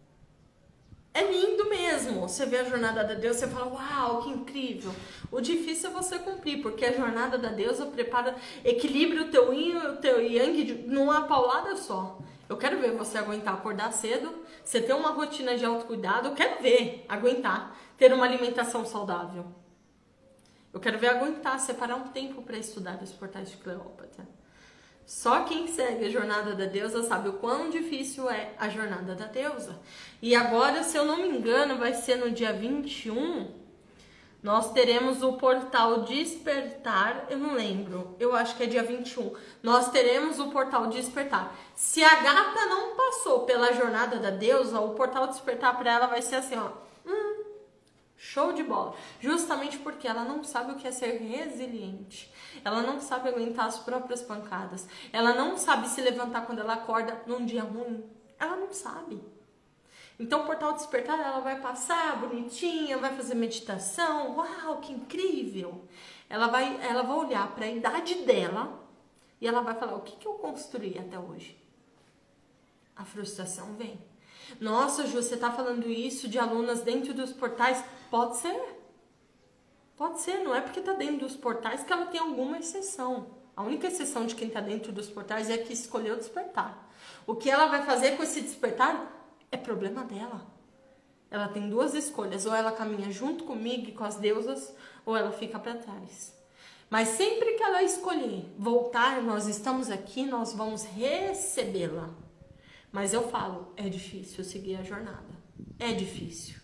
É lindo mesmo. Você vê a jornada da deusa, você fala, uau, que incrível. O difícil é você cumprir, porque a jornada da deusa prepara, equilibra o teu yin e o teu yang de, numa paulada só. Eu quero ver você aguentar acordar cedo, você ter uma rotina de autocuidado, eu quero ver aguentar ter uma alimentação saudável. Eu quero ver aguentar separar um tempo para estudar os portais de Cleópatra. Só quem segue a jornada da deusa sabe o quão difícil é a jornada da deusa. E agora, se eu não me engano, vai ser no dia vinte e um, nós teremos o portal Despertar, eu não lembro, eu acho que é dia vinte e um. Nós teremos o portal Despertar. Se a gata não passou pela jornada da deusa, o portal Despertar para ela vai ser assim, ó. Hum, show de bola. Justamente porque ela não sabe o que é ser resiliente. Ela não sabe aguentar as próprias pancadas. Ela não sabe se levantar quando ela acorda num dia ruim. Ela não sabe. Então o portal Despertar, ela vai passar bonitinha, vai fazer meditação. Uau, que incrível! Ela vai, ela vai olhar para a idade dela e ela vai falar, o que, que eu construí até hoje? A frustração vem. Nossa, Ju, você está falando isso de alunas dentro dos portais? Pode ser. Pode ser, não é porque está dentro dos portais que ela tem alguma exceção. A única exceção de quem está dentro dos portais é que escolheu despertar. O que ela vai fazer com esse despertar é problema dela. Ela tem duas escolhas, ou ela caminha junto comigo e com as deusas, ou ela fica para trás. Mas sempre que ela escolher voltar, nós estamos aqui, nós vamos recebê-la. Mas eu falo, é difícil seguir a jornada. É difícil.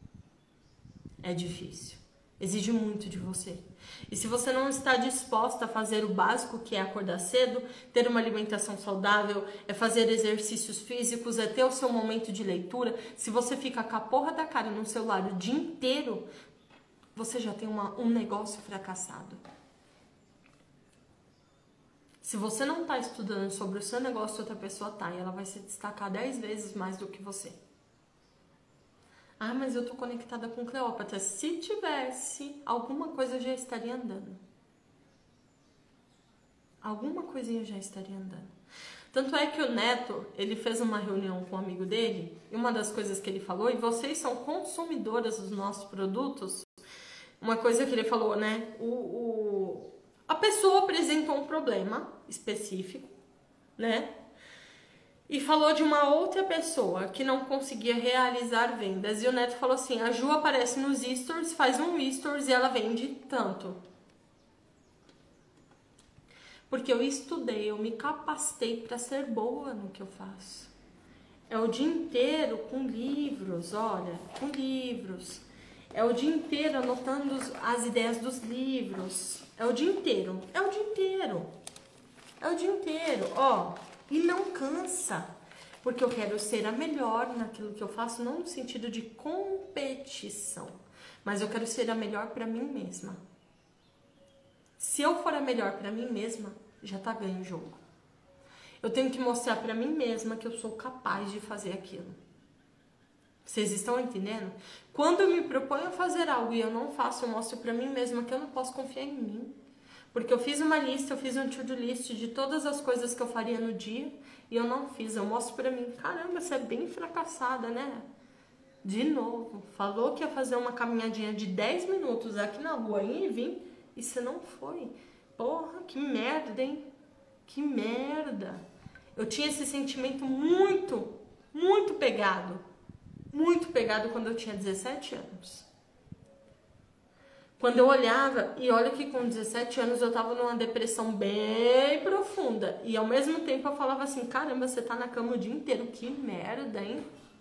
É difícil. Exige muito de você. E se você não está disposta a fazer o básico, que é acordar cedo, ter uma alimentação saudável, é fazer exercícios físicos, é ter o seu momento de leitura, se você fica com a porra da cara no celular o dia inteiro, você já tem uma, um negócio fracassado. Se você não está estudando sobre o seu negócio, outra pessoa está, e ela vai se destacar dez vezes mais do que você. Ah, mas eu tô conectada com Cleópatra. Se tivesse, alguma coisa já estaria andando. Alguma coisinha já estaria andando. Tanto é que o Neto, ele fez uma reunião com um amigo dele, e uma das coisas que ele falou, e vocês são consumidoras dos nossos produtos, uma coisa que ele falou, né? O, o, a pessoa apresentou um problema específico, né? E falou de uma outra pessoa que não conseguia realizar vendas. E o Neto falou assim, a Ju aparece nos stories, faz um stories e ela vende tanto. Porque eu estudei, eu me capacitei para ser boa no que eu faço. É o dia inteiro com livros, olha, com livros. É o dia inteiro anotando as ideias dos livros. É o dia inteiro, é o dia inteiro. É o dia inteiro, ó. E não cansa. Porque eu quero ser a melhor naquilo que eu faço, não no sentido de competição. Mas eu quero ser a melhor para mim mesma. Se eu for a melhor para mim mesma, já tá ganho o jogo. Eu tenho que mostrar para mim mesma que eu sou capaz de fazer aquilo. Vocês estão entendendo? Quando eu me proponho a fazer algo e eu não faço, eu mostro para mim mesma que eu não posso confiar em mim. Porque eu fiz uma lista, eu fiz um to-do list de todas as coisas que eu faria no dia e eu não fiz. Eu mostro para mim, caramba, você é bem fracassada, né? De novo, falou que ia fazer uma caminhadinha de dez minutos aqui na rua e vim e você não foi. Porra, que merda, hein? Que merda. Eu tinha esse sentimento muito, muito pegado. Muito pegado quando eu tinha dezessete anos. Quando eu olhava, e olha que com dezessete anos eu tava numa depressão bem profunda. E ao mesmo tempo eu falava assim, caramba, você tá na cama o dia inteiro. Que merda, hein?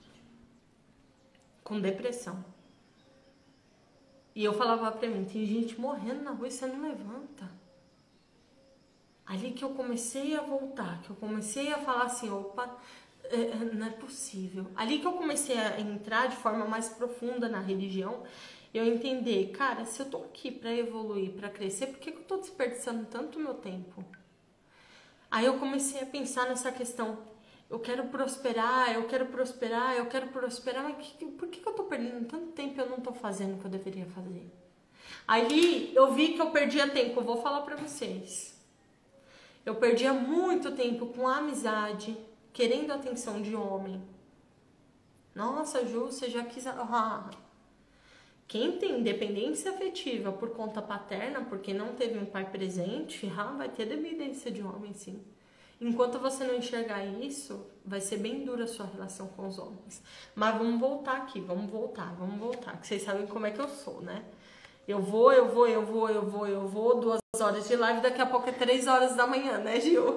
Com depressão. E eu falava pra mim, tem gente morrendo na rua e você não levanta. Ali que eu comecei a voltar, que eu comecei a falar assim, opa, é, não é possível. Ali que eu comecei a entrar de forma mais profunda na religião, eu entender, cara, se eu tô aqui pra evoluir, pra crescer, por que que eu tô desperdiçando tanto meu tempo? Aí eu comecei a pensar nessa questão, eu quero prosperar, eu quero prosperar, eu quero prosperar, mas que, por que que eu tô perdendo tanto tempo e eu não tô fazendo o que eu deveria fazer? Aí eu vi que eu perdia tempo, eu vou falar pra vocês. Eu perdia muito tempo com a amizade, querendo a atenção de homem. Nossa, Ju, você já quis... Ah. Quem tem dependência afetiva por conta paterna, porque não teve um pai presente, ah, vai ter dependência de homem, sim. Enquanto você não enxergar isso, vai ser bem dura a sua relação com os homens. Mas vamos voltar aqui, vamos voltar, vamos voltar, que vocês sabem como é que eu sou, né? Eu vou, eu vou, eu vou, eu vou, eu vou, duas horas de live, daqui a pouco é três horas da manhã, né, Gil?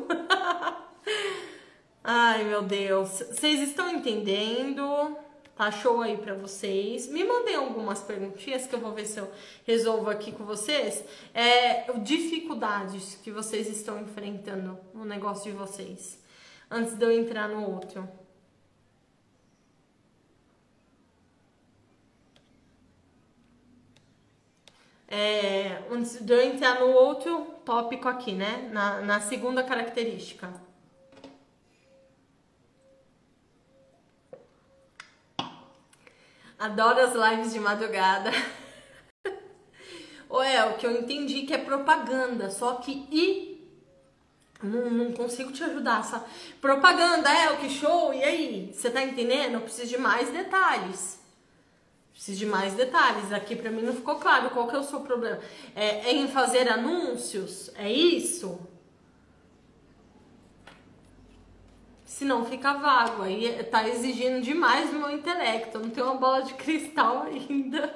Ai, meu Deus. Vocês estão entendendo? Tá show aí pra vocês. Me mandem algumas perguntinhas que eu vou ver se eu resolvo aqui com vocês. É, dificuldades que vocês estão enfrentando no negócio de vocês. Antes de eu entrar no outro. É, antes de eu entrar no outro tópico aqui, né? Na, na segunda característica. Adoro as lives de madrugada. Ou é, o que eu entendi que é propaganda, só que e não, não consigo te ajudar. Essa propaganda é o que show, e aí? Você tá entendendo? Eu preciso de mais detalhes. Preciso de mais detalhes. Aqui pra mim não ficou claro qual que é o seu problema. É, é em fazer anúncios? É isso? Se não fica vago, aí tá exigindo demais do meu intelecto. Eu não tenho uma bola de cristal ainda.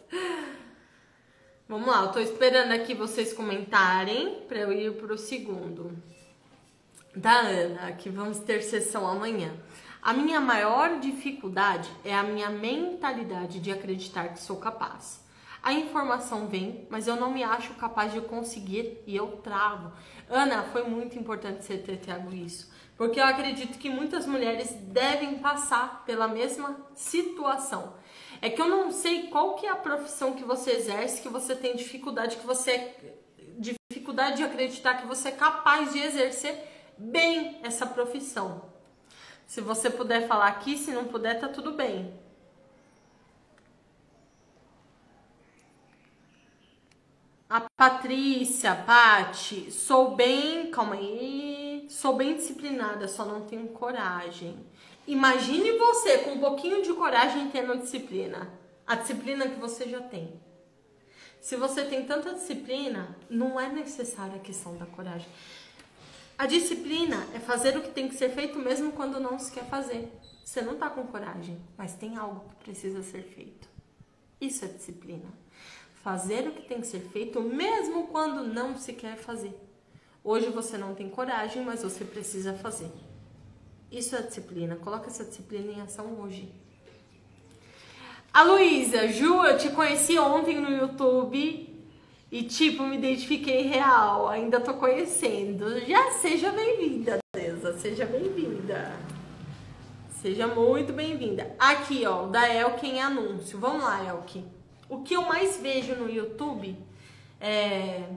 Vamos lá, eu tô esperando aqui vocês comentarem pra eu ir pro segundo. Da Ana, que vamos ter sessão amanhã. A minha maior dificuldade é a minha mentalidade de acreditar que sou capaz. A informação vem, mas eu não me acho capaz de conseguir e eu travo. Ana, foi muito importante você ter trago isso, porque eu acredito que muitas mulheres devem passar pela mesma situação. É que eu não sei qual que é a profissão que você exerce, que você tem dificuldade, que você dificuldade de acreditar que você é capaz de exercer bem essa profissão. Se você puder falar aqui, se não puder, tá tudo bem. A Patrícia, Pati, sou bem, calma aí, sou bem disciplinada, só não tenho coragem. Imagine você com um pouquinho de coragem tendo disciplina, a disciplina que você já tem. Se você tem tanta disciplina, não é necessária a questão da coragem. A disciplina é fazer o que tem que ser feito mesmo quando não se quer fazer. Você não tá com coragem, mas tem algo que precisa ser feito. Isso é disciplina. Fazer o que tem que ser feito mesmo quando não se quer fazer. Hoje você não tem coragem, mas você precisa fazer. Isso é disciplina. Coloca essa disciplina em ação hoje. A Luísa, Ju, eu te conheci ontem no YouTube e, tipo, me identifiquei real. Ainda tô conhecendo. Já seja bem-vinda, Teresa. Seja bem-vinda. Seja muito bem-vinda. Aqui, ó, da Elke em anúncio. Vamos lá, Elke. O que eu mais vejo no YouTube é...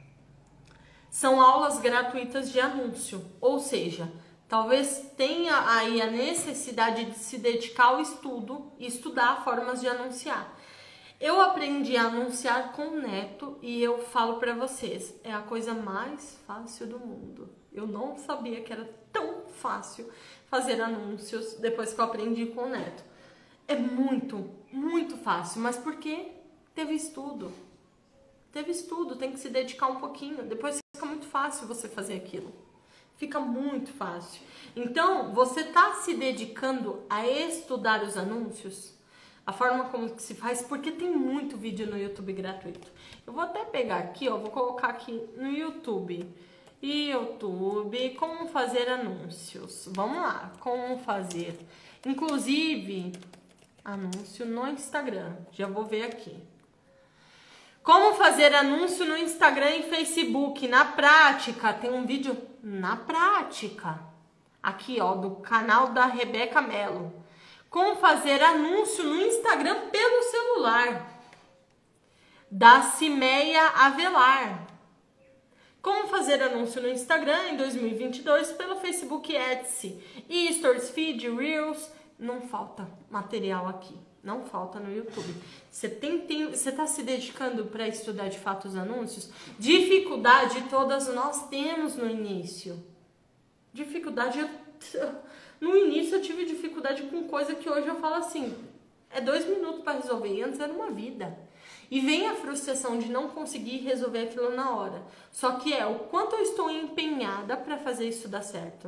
são aulas gratuitas de anúncio. Ou seja, talvez tenha aí a necessidade de se dedicar ao estudo e estudar formas de anunciar. Eu aprendi a anunciar com o Neto e eu falo pra vocês, é a coisa mais fácil do mundo. Eu não sabia que era tão fácil fazer anúncios depois que eu aprendi com o Neto. É muito, muito fácil, mas por quê? Teve estudo. Teve estudo, tem que se dedicar um pouquinho. Depois fica muito fácil você fazer aquilo. Fica muito fácil. Então, você está se dedicando a estudar os anúncios? A forma como que se faz? Porque tem muito vídeo no YouTube gratuito. Eu vou até pegar aqui, ó, vou colocar aqui no YouTube. YouTube, como fazer anúncios. Vamos lá, como fazer. Inclusive, anúncio no Instagram. Já vou ver aqui. Como fazer anúncio no Instagram e Facebook. Na prática, tem um vídeo na prática. Aqui, ó, do canal da Rebeca Mello. Como fazer anúncio no Instagram pelo celular. Da Cimeia Avelar. Como fazer anúncio no Instagram em dois mil e vinte e dois pelo Facebook Ads. E Stories, Feed, Reels. Não falta material aqui. Não falta no YouTube. Você tem, tem, você está se dedicando para estudar de fato os anúncios? Dificuldade todas nós temos no início. Dificuldade... Eu, no início eu tive dificuldade com coisa que hoje eu falo assim, é dois minutos para resolver. E antes era uma vida. E vem a frustração de não conseguir resolver aquilo na hora. Só que é o quanto eu estou empenhada para fazer isso dar certo.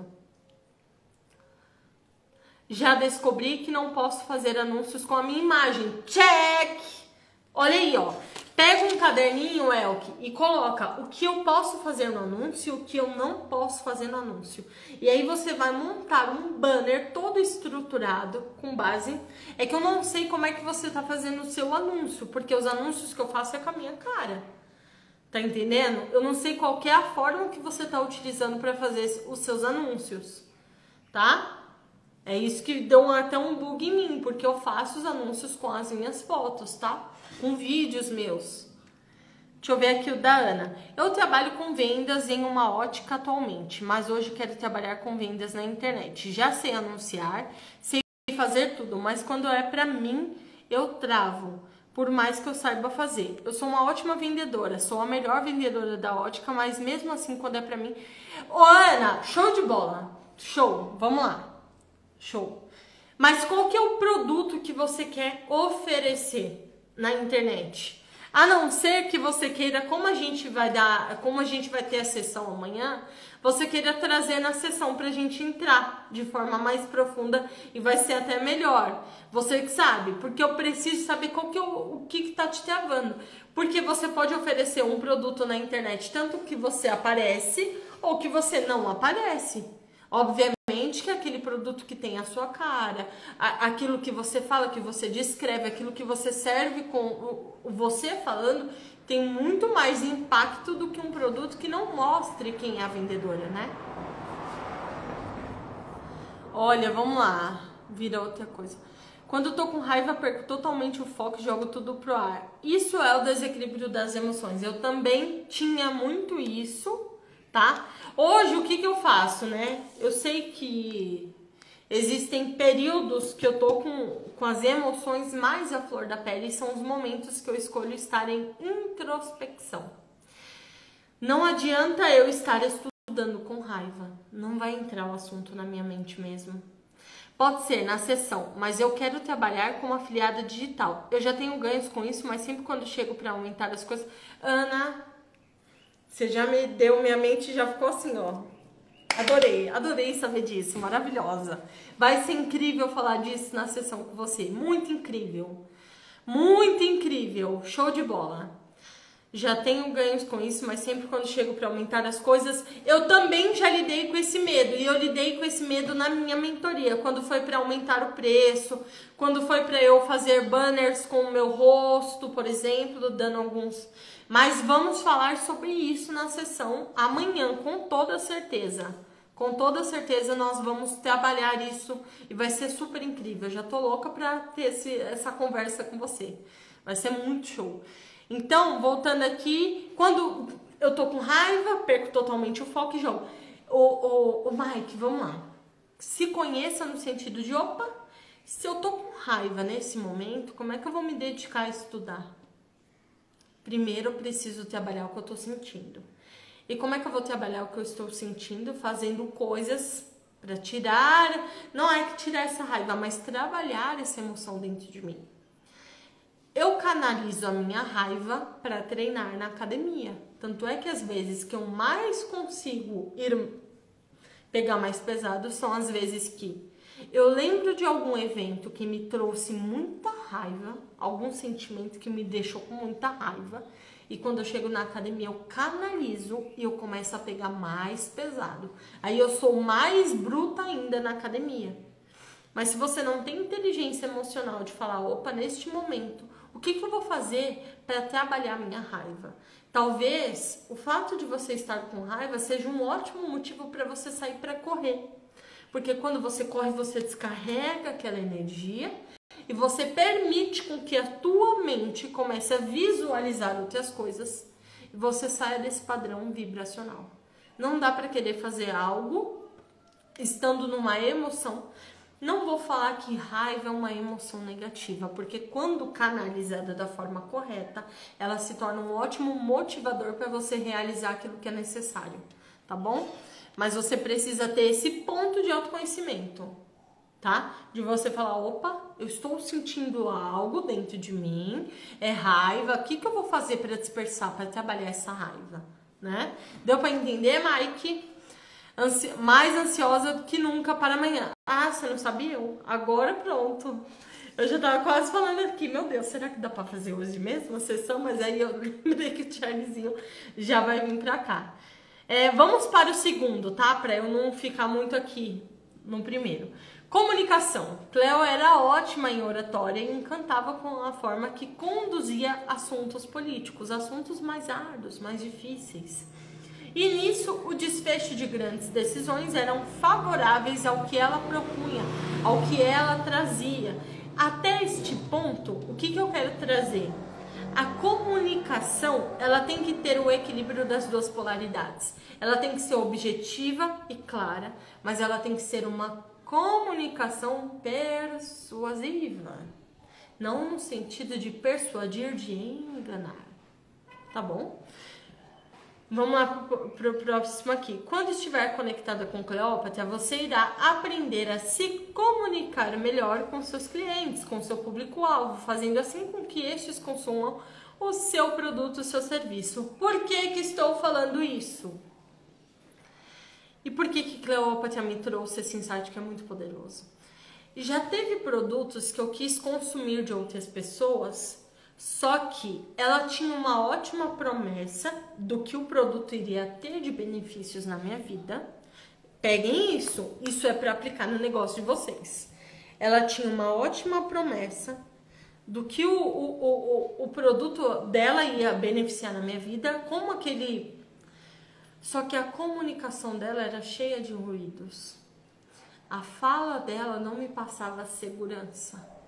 Já descobri que não posso fazer anúncios com a minha imagem. Check! Olha aí, ó. Pega um caderninho, Elke, e coloca o que eu posso fazer no anúncio e o que eu não posso fazer no anúncio. E aí você vai montar um banner todo estruturado com base. É que eu não sei como é que você tá fazendo o seu anúncio, porque os anúncios que eu faço é com a minha cara. Tá entendendo? Eu não sei qual que é a forma que você tá utilizando para fazer os seus anúncios, tá? É isso que deu até um bug em mim, porque eu faço os anúncios com as minhas fotos, tá? Com vídeos meus. Deixa eu ver aqui o da Ana. Eu trabalho com vendas em uma ótica atualmente, mas hoje quero trabalhar com vendas na internet. Já sei anunciar, sei fazer tudo, mas quando é pra mim, eu travo, por mais que eu saiba fazer. Eu sou uma ótima vendedora, sou a melhor vendedora da ótica, mas mesmo assim, quando é pra mim... Ô, Ana, show de bola. Show, vamos lá. Show. Mas qual que é o produto que você quer oferecer na internet? A não ser que você queira, como a gente vai dar, como a gente vai ter a sessão amanhã, você queira trazer na sessão pra gente entrar de forma mais profunda e vai ser até melhor. Você que sabe, porque eu preciso saber qual que é o, o que que tá te travando. Porque você pode oferecer um produto na internet, tanto que você aparece ou que você não aparece. Obviamente que aquele produto que tem a sua cara, a, aquilo que você fala, que você descreve, aquilo que você serve com o, o você falando, tem muito mais impacto do que um produto que não mostre quem é a vendedora, né? Olha, vamos lá, vira outra coisa. Quando eu tô com raiva, perco totalmente o foco e jogo tudo pro ar. Isso é o desequilíbrio das emoções. Eu também tinha muito isso, tá? Hoje, o que que eu faço, né? Eu sei que existem períodos que eu tô com, com as emoções mais à flor da pele e são os momentos que eu escolho estar em introspecção. Não adianta eu estar estudando com raiva. Não vai entrar o assunto na minha mente mesmo. Pode ser na sessão, mas eu quero trabalhar como afiliada digital. Eu já tenho ganhos com isso, mas sempre quando chego para aumentar as coisas... Ana... Você já me deu, minha mente já ficou assim, ó. Adorei, adorei saber disso, maravilhosa. Vai ser incrível falar disso na sessão com você, muito incrível, muito incrível, show de bola. Já tenho ganhos com isso, mas sempre quando chego para aumentar as coisas, eu também já lidei com esse medo. E eu lidei com esse medo na minha mentoria, quando foi para aumentar o preço, quando foi para eu fazer banners com o meu rosto, por exemplo, dando alguns... Mas vamos falar sobre isso na sessão amanhã, com toda certeza. Com toda certeza nós vamos trabalhar isso e vai ser super incrível. Eu já tô louca para ter esse, essa conversa com você. Vai ser muito show. Então, voltando aqui, quando eu tô com raiva, perco totalmente o foco e jogo. Ô, ô, ô Mike, vamos lá. Se conheça no sentido de, opa, se eu tô com raiva nesse momento, como é que eu vou me dedicar a estudar? Primeiro eu preciso trabalhar o que eu tô sentindo. E como é que eu vou trabalhar o que eu estou sentindo? Fazendo coisas para tirar, não é que tirar essa raiva, mas trabalhar essa emoção dentro de mim. Eu canalizo a minha raiva para treinar na academia. Tanto é que às vezes que eu mais consigo ir pegar mais pesado são as vezes que eu lembro de algum evento que me trouxe muita raiva, algum sentimento que me deixou com muita raiva. E quando eu chego na academia, eu canalizo e eu começo a pegar mais pesado. Aí eu sou mais bruta ainda na academia. Mas se você não tem inteligência emocional de falar, opa, neste momento, o que, que eu vou fazer para trabalhar minha raiva? Talvez o fato de você estar com raiva seja um ótimo motivo para você sair para correr. Porque quando você corre, você descarrega aquela energia e você permite com que a tua mente comece a visualizar outras coisas e você saia desse padrão vibracional. Não dá para querer fazer algo estando numa emoção. Não vou falar que raiva é uma emoção negativa, porque quando canalizada da forma correta, ela se torna um ótimo motivador para você realizar aquilo que é necessário, tá bom? Mas você precisa ter esse ponto de autoconhecimento, tá? De você falar, opa, eu estou sentindo algo dentro de mim, é raiva, o que, que eu vou fazer para dispersar, para trabalhar essa raiva, né? Deu para entender, Mike? Ansi- mais ansiosa do que nunca para amanhã. Ah, você não sabia? Agora pronto. Eu já tava quase falando aqui, meu Deus, será que dá para fazer hoje mesmo a sessão? Mas aí eu lembrei que o Charlesinho já vai vir para cá. É, vamos para o segundo, tá? Para eu não ficar muito aqui no primeiro. Comunicação. Cleo era ótima em oratória e encantava com a forma que conduzia assuntos políticos, assuntos mais árduos, mais difíceis. E nisso, o desfecho de grandes decisões eram favoráveis ao que ela propunha, ao que ela trazia. Até este ponto, o que, que eu quero trazer? A comunicação, ela tem que ter o equilíbrio das duas polaridades. Ela tem que ser objetiva e clara, mas ela tem que ser uma comunicação persuasiva. Não no sentido de persuadir, de enganar. Tá bom? Vamos lá para o próximo aqui. Quando estiver conectada com Cleópatra, você irá aprender a se comunicar melhor com seus clientes, com seu público-alvo, fazendo assim com que estes consumam o seu produto, o seu serviço. Por que que estou falando isso? E por que que Cleópatra me trouxe esse insight que é muito poderoso? E já teve produtos que eu quis consumir de outras pessoas, só que ela tinha uma ótima promessa do que o produto iria ter de benefícios na minha vida. Peguem isso, isso é para aplicar no negócio de vocês. Ela tinha uma ótima promessa do que o, o, o, o produto dela ia beneficiar na minha vida, como aquele... Só que a comunicação dela era cheia de ruídos. A fala dela não me passava segurança.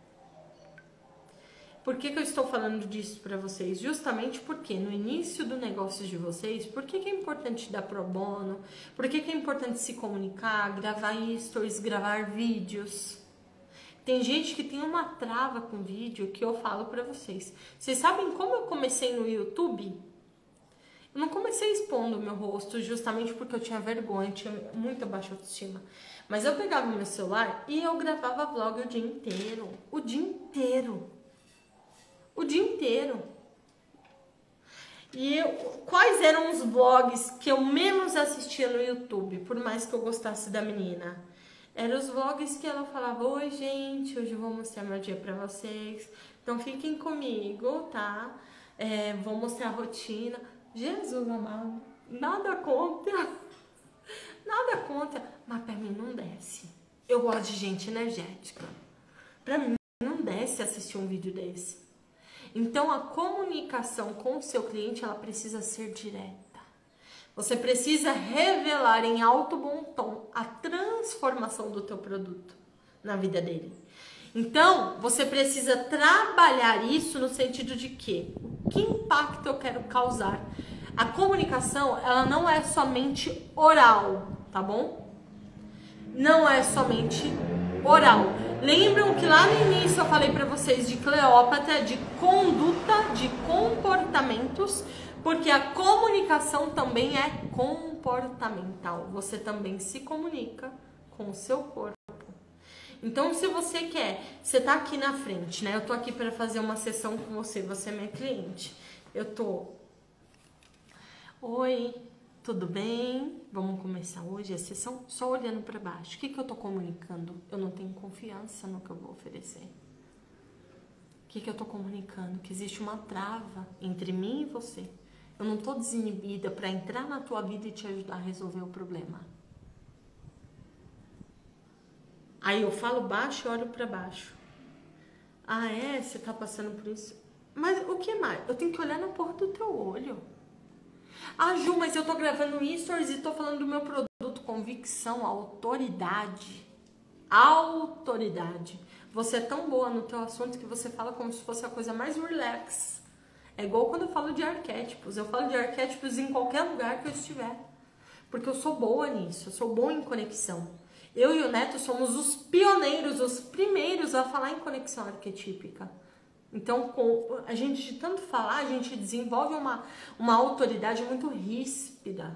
Por que que eu estou falando disso para vocês? Justamente porque no início do negócio de vocês, por que que é importante dar pro bono? Por que que é importante se comunicar, gravar stories, gravar vídeos? Tem gente que tem uma trava com vídeo que eu falo para vocês. Vocês sabem como eu comecei no YouTube? Eu não comecei expondo o meu rosto justamente porque eu tinha vergonha, tinha muita baixa autoestima. Mas eu pegava o meu celular e eu gravava vlog o dia inteiro. O dia inteiro. O dia inteiro. E eu, quais eram os vlogs que eu menos assistia no YouTube, por mais que eu gostasse da menina? Eram os vlogs que ela falava: oi gente, hoje eu vou mostrar meu dia pra vocês, então fiquem comigo, tá? É, vou mostrar a rotina. Jesus amado, nada contra, nada contra, mas pra mim não desce. Eu gosto de gente energética. Pra mim não desce assistir um vídeo desse. Então, a comunicação com o seu cliente, ela precisa ser direta. Você precisa revelar em alto bom tom a transformação do teu produto na vida dele. Então, você precisa trabalhar isso no sentido de que, que impacto eu quero causar? A comunicação, ela não é somente oral, tá bom? Não é somente oral. Lembram que lá no início eu falei para vocês de Cleópatra, de conduta, de comportamentos, porque a comunicação também é comportamental. Você também se comunica com o seu corpo. Então, se você quer, você tá aqui na frente, né? Eu tô aqui para fazer uma sessão com você, você é minha cliente. Eu tô... Oi, tudo bem? Vamos começar hoje a sessão só olhando para baixo. O que que eu tô comunicando? Eu não tenho confiança no que eu vou oferecer. O que que eu tô comunicando? Que existe uma trava entre mim e você. Eu não tô desinibida para entrar na tua vida e te ajudar a resolver o problema. Aí eu falo baixo e olho para baixo. Ah, é? Você tá passando por isso? Mas o que mais? Eu tenho que olhar na porra do teu olho. Ah, Ju, mas eu tô gravando stories e tô falando do meu produto. Convicção, autoridade. Autoridade. Você é tão boa no teu assunto que você fala como se fosse a coisa mais relax. É igual quando eu falo de arquétipos. Eu falo de arquétipos em qualquer lugar que eu estiver. Porque eu sou boa nisso. Eu sou boa em conexão. Eu e o Neto somos os pioneiros, os primeiros a falar em conexão arquetípica. Então, com a gente de tanto falar, a gente desenvolve uma, uma autoridade muito ríspida.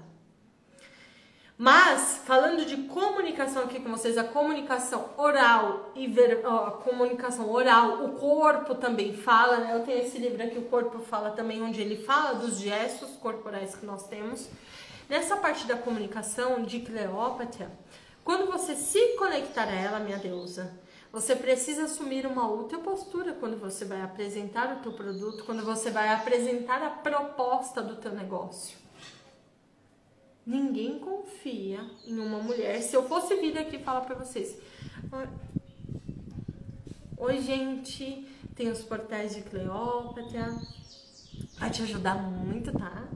Mas, falando de comunicação aqui com vocês, a comunicação oral e ver, ó, a comunicação oral, o corpo também fala, né? Eu tenho esse livro aqui, O Corpo Fala também, onde ele fala dos gestos corporais que nós temos. Nessa parte da comunicação de Cleópatra, quando você se conectar a ela, minha deusa, você precisa assumir uma outra postura quando você vai apresentar o teu produto, quando você vai apresentar a proposta do teu negócio. Ninguém confia em uma mulher. Se eu fosse vir aqui falar pra vocês: oi, gente, tem os portais de Cleópatra, vai te ajudar muito, tá?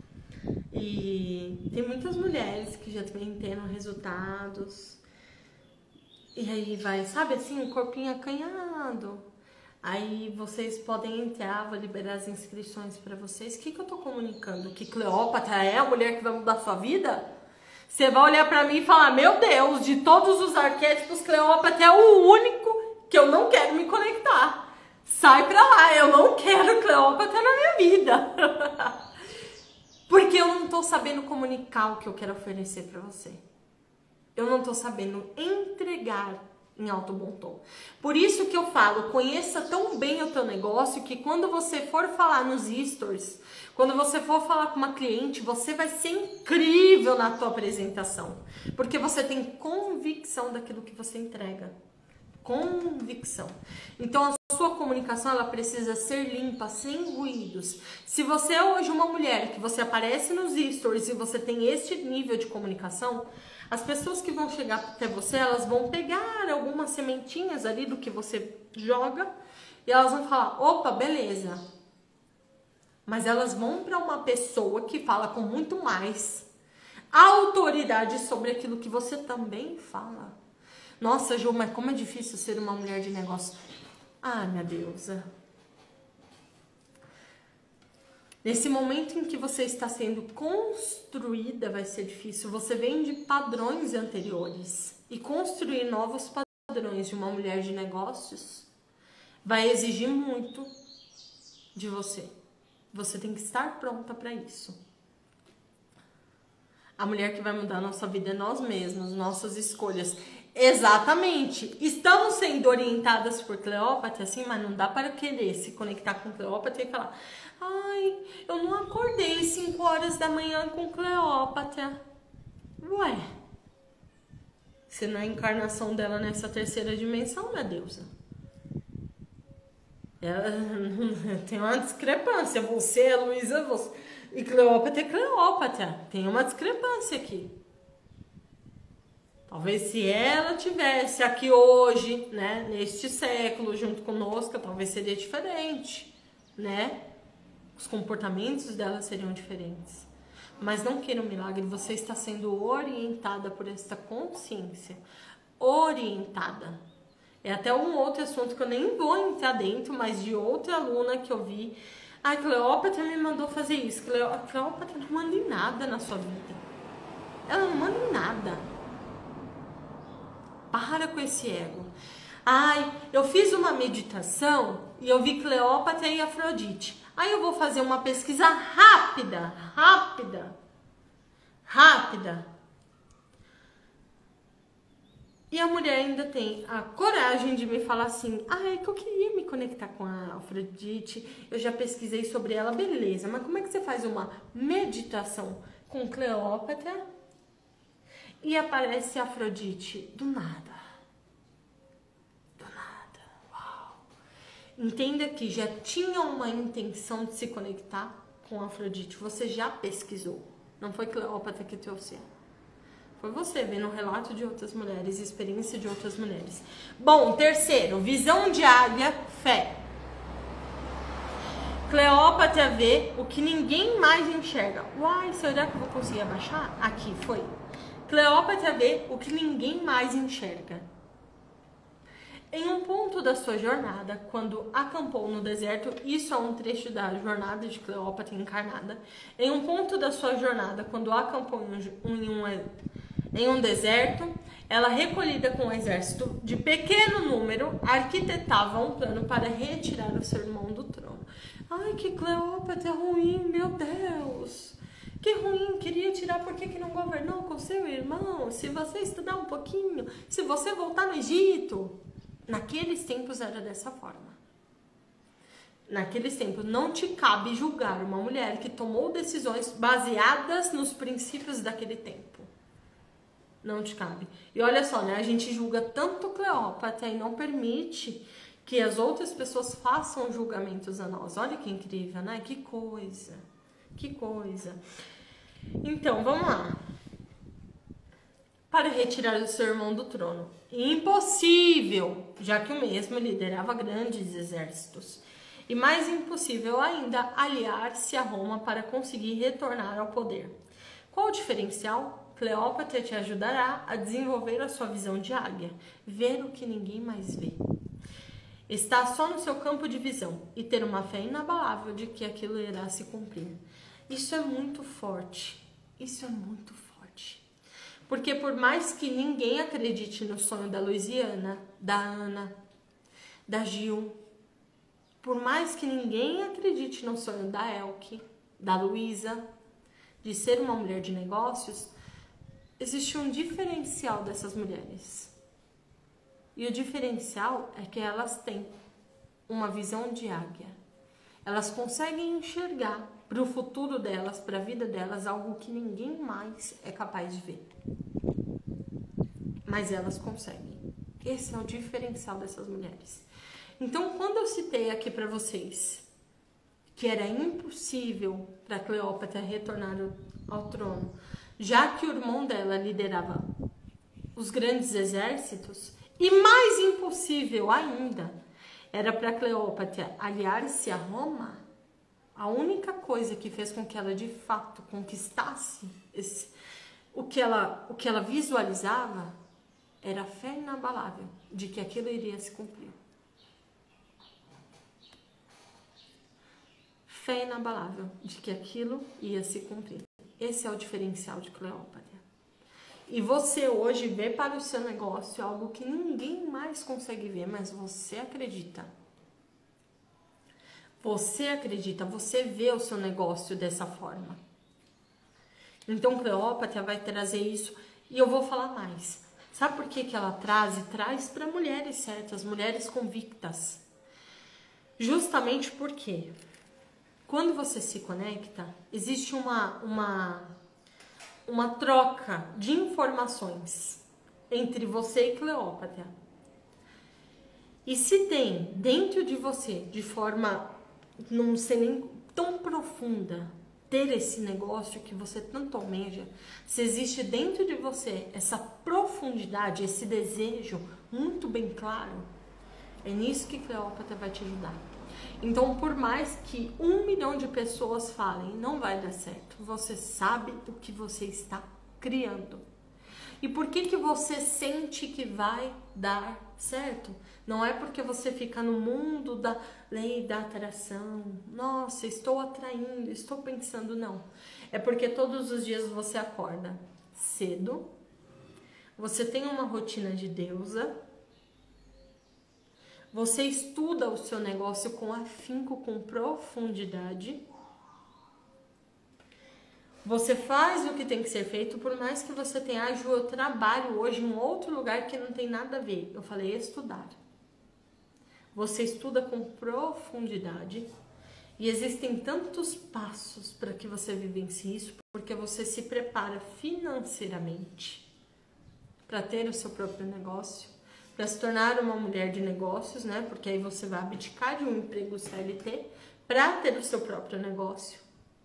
E tem muitas mulheres que já vêm tendo resultados. E aí vai, sabe assim, um corpinho acanhado. Aí vocês podem entrar, vou liberar as inscrições para vocês. O que que eu tô comunicando? Que Cleópatra é a mulher que vai mudar a sua vida? Você vai olhar para mim e falar: meu Deus, de todos os arquétipos, Cleópatra é o único que eu não quero me conectar. Sai pra lá, eu não quero Cleópatra na minha vida. Porque eu não tô sabendo comunicar o que eu quero oferecer para você. Eu não tô sabendo entregar em alto bom tom. Por isso que eu falo, conheça tão bem o teu negócio que quando você for falar nos stories, quando você for falar com uma cliente, você vai ser incrível na tua apresentação. Porque você tem convicção daquilo que você entrega. Convicção. Então a sua comunicação, ela precisa ser limpa, sem ruídos. Se você é hoje uma mulher que você aparece nos stories e você tem este nível de comunicação, as pessoas que vão chegar até você, elas vão pegar algumas sementinhas ali do que você joga e elas vão falar: opa, beleza. Mas elas vão para uma pessoa que fala com muito mais autoridade sobre aquilo que você também fala. Nossa, Ju, mas como é difícil ser uma mulher de negócio. Ah, minha deusa. Nesse momento em que você está sendo construída, vai ser difícil. Você vem de padrões anteriores. E construir novos padrões de uma mulher de negócios vai exigir muito de você. Você tem que estar pronta para isso. A mulher que vai mudar a nossa vida é nós mesmos, nossas escolhas. Exatamente. Estamos sendo orientadas por Cleópatra, assim, mas não dá para querer se conectar com Cleópatra e falar: ai, eu não acordei cinco horas da manhã com Cleópatra. Ué, você não é a encarnação dela nessa terceira dimensão, minha deusa? Ela, tem uma discrepância. Você é Luísa, você... e Cleópatra é Cleópatra. Tem uma discrepância aqui. Talvez se ela tivesse aqui hoje, né, neste século, junto conosco, talvez seria diferente, né? Os comportamentos dela seriam diferentes. Mas não queira um milagre, você está sendo orientada por esta consciência. Orientada. É até um outro assunto que eu nem vou entrar dentro, mas de outra aluna que eu vi. A Cleópatra me mandou fazer isso. A Cleópatra não manda em nada na sua vida. Ela não manda em nada. Para com esse ego. Ai, eu fiz uma meditação e eu vi Cleópatra e Afrodite. Aí eu vou fazer uma pesquisa rápida, rápida, rápida. E a mulher ainda tem a coragem de me falar assim: ai, que eu queria me conectar com a Afrodite, eu já pesquisei sobre ela, beleza, mas como é que você faz uma meditação com Cleópatra e aparece Afrodite do nada? Do nada. Uau. Entenda que já tinha uma intenção de se conectar com Afrodite. Você já pesquisou. Não foi Cleópatra que trouxe. Foi você vendo o relato de outras mulheres, experiência de outras mulheres. Bom, terceiro, visão de águia, fé. Cleópatra vê o que ninguém mais enxerga. Uai, será que eu vou conseguir abaixar? Aqui, foi. Cleópatra vê o que ninguém mais enxerga. Em um ponto da sua jornada, quando acampou no deserto, isso é um trecho da jornada de Cleópatra encarnada. Em um ponto da sua jornada, quando acampou em um, em um deserto, ela, recolhida com um exército de pequeno número, arquitetava um plano para retirar o seu irmão do trono. Ai, que Cleópatra ruim, meu Deus! Que ruim, queria tirar, por que que não governou com seu irmão? Se você estudar um pouquinho, se você voltar no Egito. Naqueles tempos era dessa forma. Naqueles tempos não te cabe julgar uma mulher que tomou decisões baseadas nos princípios daquele tempo. Não te cabe. E olha só, né? A gente julga tanto Cleópatra e não permite que as outras pessoas façam julgamentos a nós. Olha que incrível, né? Que coisa. Que coisa. Então, vamos lá. Para retirar o seu irmão do trono. Impossível, já que o mesmo liderava grandes exércitos. E mais impossível ainda, aliar-se a Roma para conseguir retornar ao poder. Qual o diferencial? Cleópatra te ajudará a desenvolver a sua visão de águia, ver o que ninguém mais vê. Está só no seu campo de visão e ter uma fé inabalável de que aquilo irá se cumprir. Isso é muito forte, isso é muito forte. Porque por mais que ninguém acredite no sonho da Luiziana, da Ana, da Gil, por mais que ninguém acredite no sonho da Elke, da Luísa, de ser uma mulher de negócios, existe um diferencial dessas mulheres. E o diferencial é que elas têm uma visão de águia. Elas conseguem enxergar para o futuro delas, para a vida delas, algo que ninguém mais é capaz de ver. Mas elas conseguem. Esse é o diferencial dessas mulheres. Então, quando eu citei aqui para vocês que era impossível para Cleópatra retornar ao trono, já que o irmão dela liderava os grandes exércitos, e mais impossível ainda era para Cleópatra aliar-se a Roma, a única coisa que fez com que ela de fato conquistasse esse, o, que ela, o que ela visualizava era a fé inabalável de que aquilo iria se cumprir. Fé inabalável de que aquilo ia se cumprir. Esse é o diferencial de Cleópatra. E você hoje vê para o seu negócio algo que ninguém mais consegue ver, mas você acredita. Você acredita, você vê o seu negócio dessa forma. Então Cleópatra vai trazer isso. E eu vou falar mais. Sabe por que que ela traz? E traz para mulheres certas, mulheres convictas. Justamente porque quando você se conecta, existe uma, uma, uma troca de informações entre você e Cleópatra. E se tem dentro de você, de forma, não sei nem tão profunda, ter esse negócio que você tanto almeja, se existe dentro de você essa profundidade, esse desejo muito bem claro, é nisso que Cleópatra vai te ajudar. Então, por mais que um milhão de pessoas falem, não vai dar certo, você sabe o que você está criando. E por que que você sente que vai dar certo? Não é porque você fica no mundo da lei da atração. Nossa, estou atraindo, estou pensando, não. É porque todos os dias você acorda cedo, você tem uma rotina de deusa, você estuda o seu negócio com afinco, com profundidade. Você faz o que tem que ser feito, por mais que você tenha, ah, Ju, eu trabalho hoje em um outro lugar que não tem nada a ver. Eu falei estudar. Você estuda com profundidade e existem tantos passos para que você vivencie isso, porque você se prepara financeiramente para ter o seu próprio negócio, para se tornar uma mulher de negócios, né? Porque aí você vai abdicar de um emprego C L T para ter o seu próprio negócio.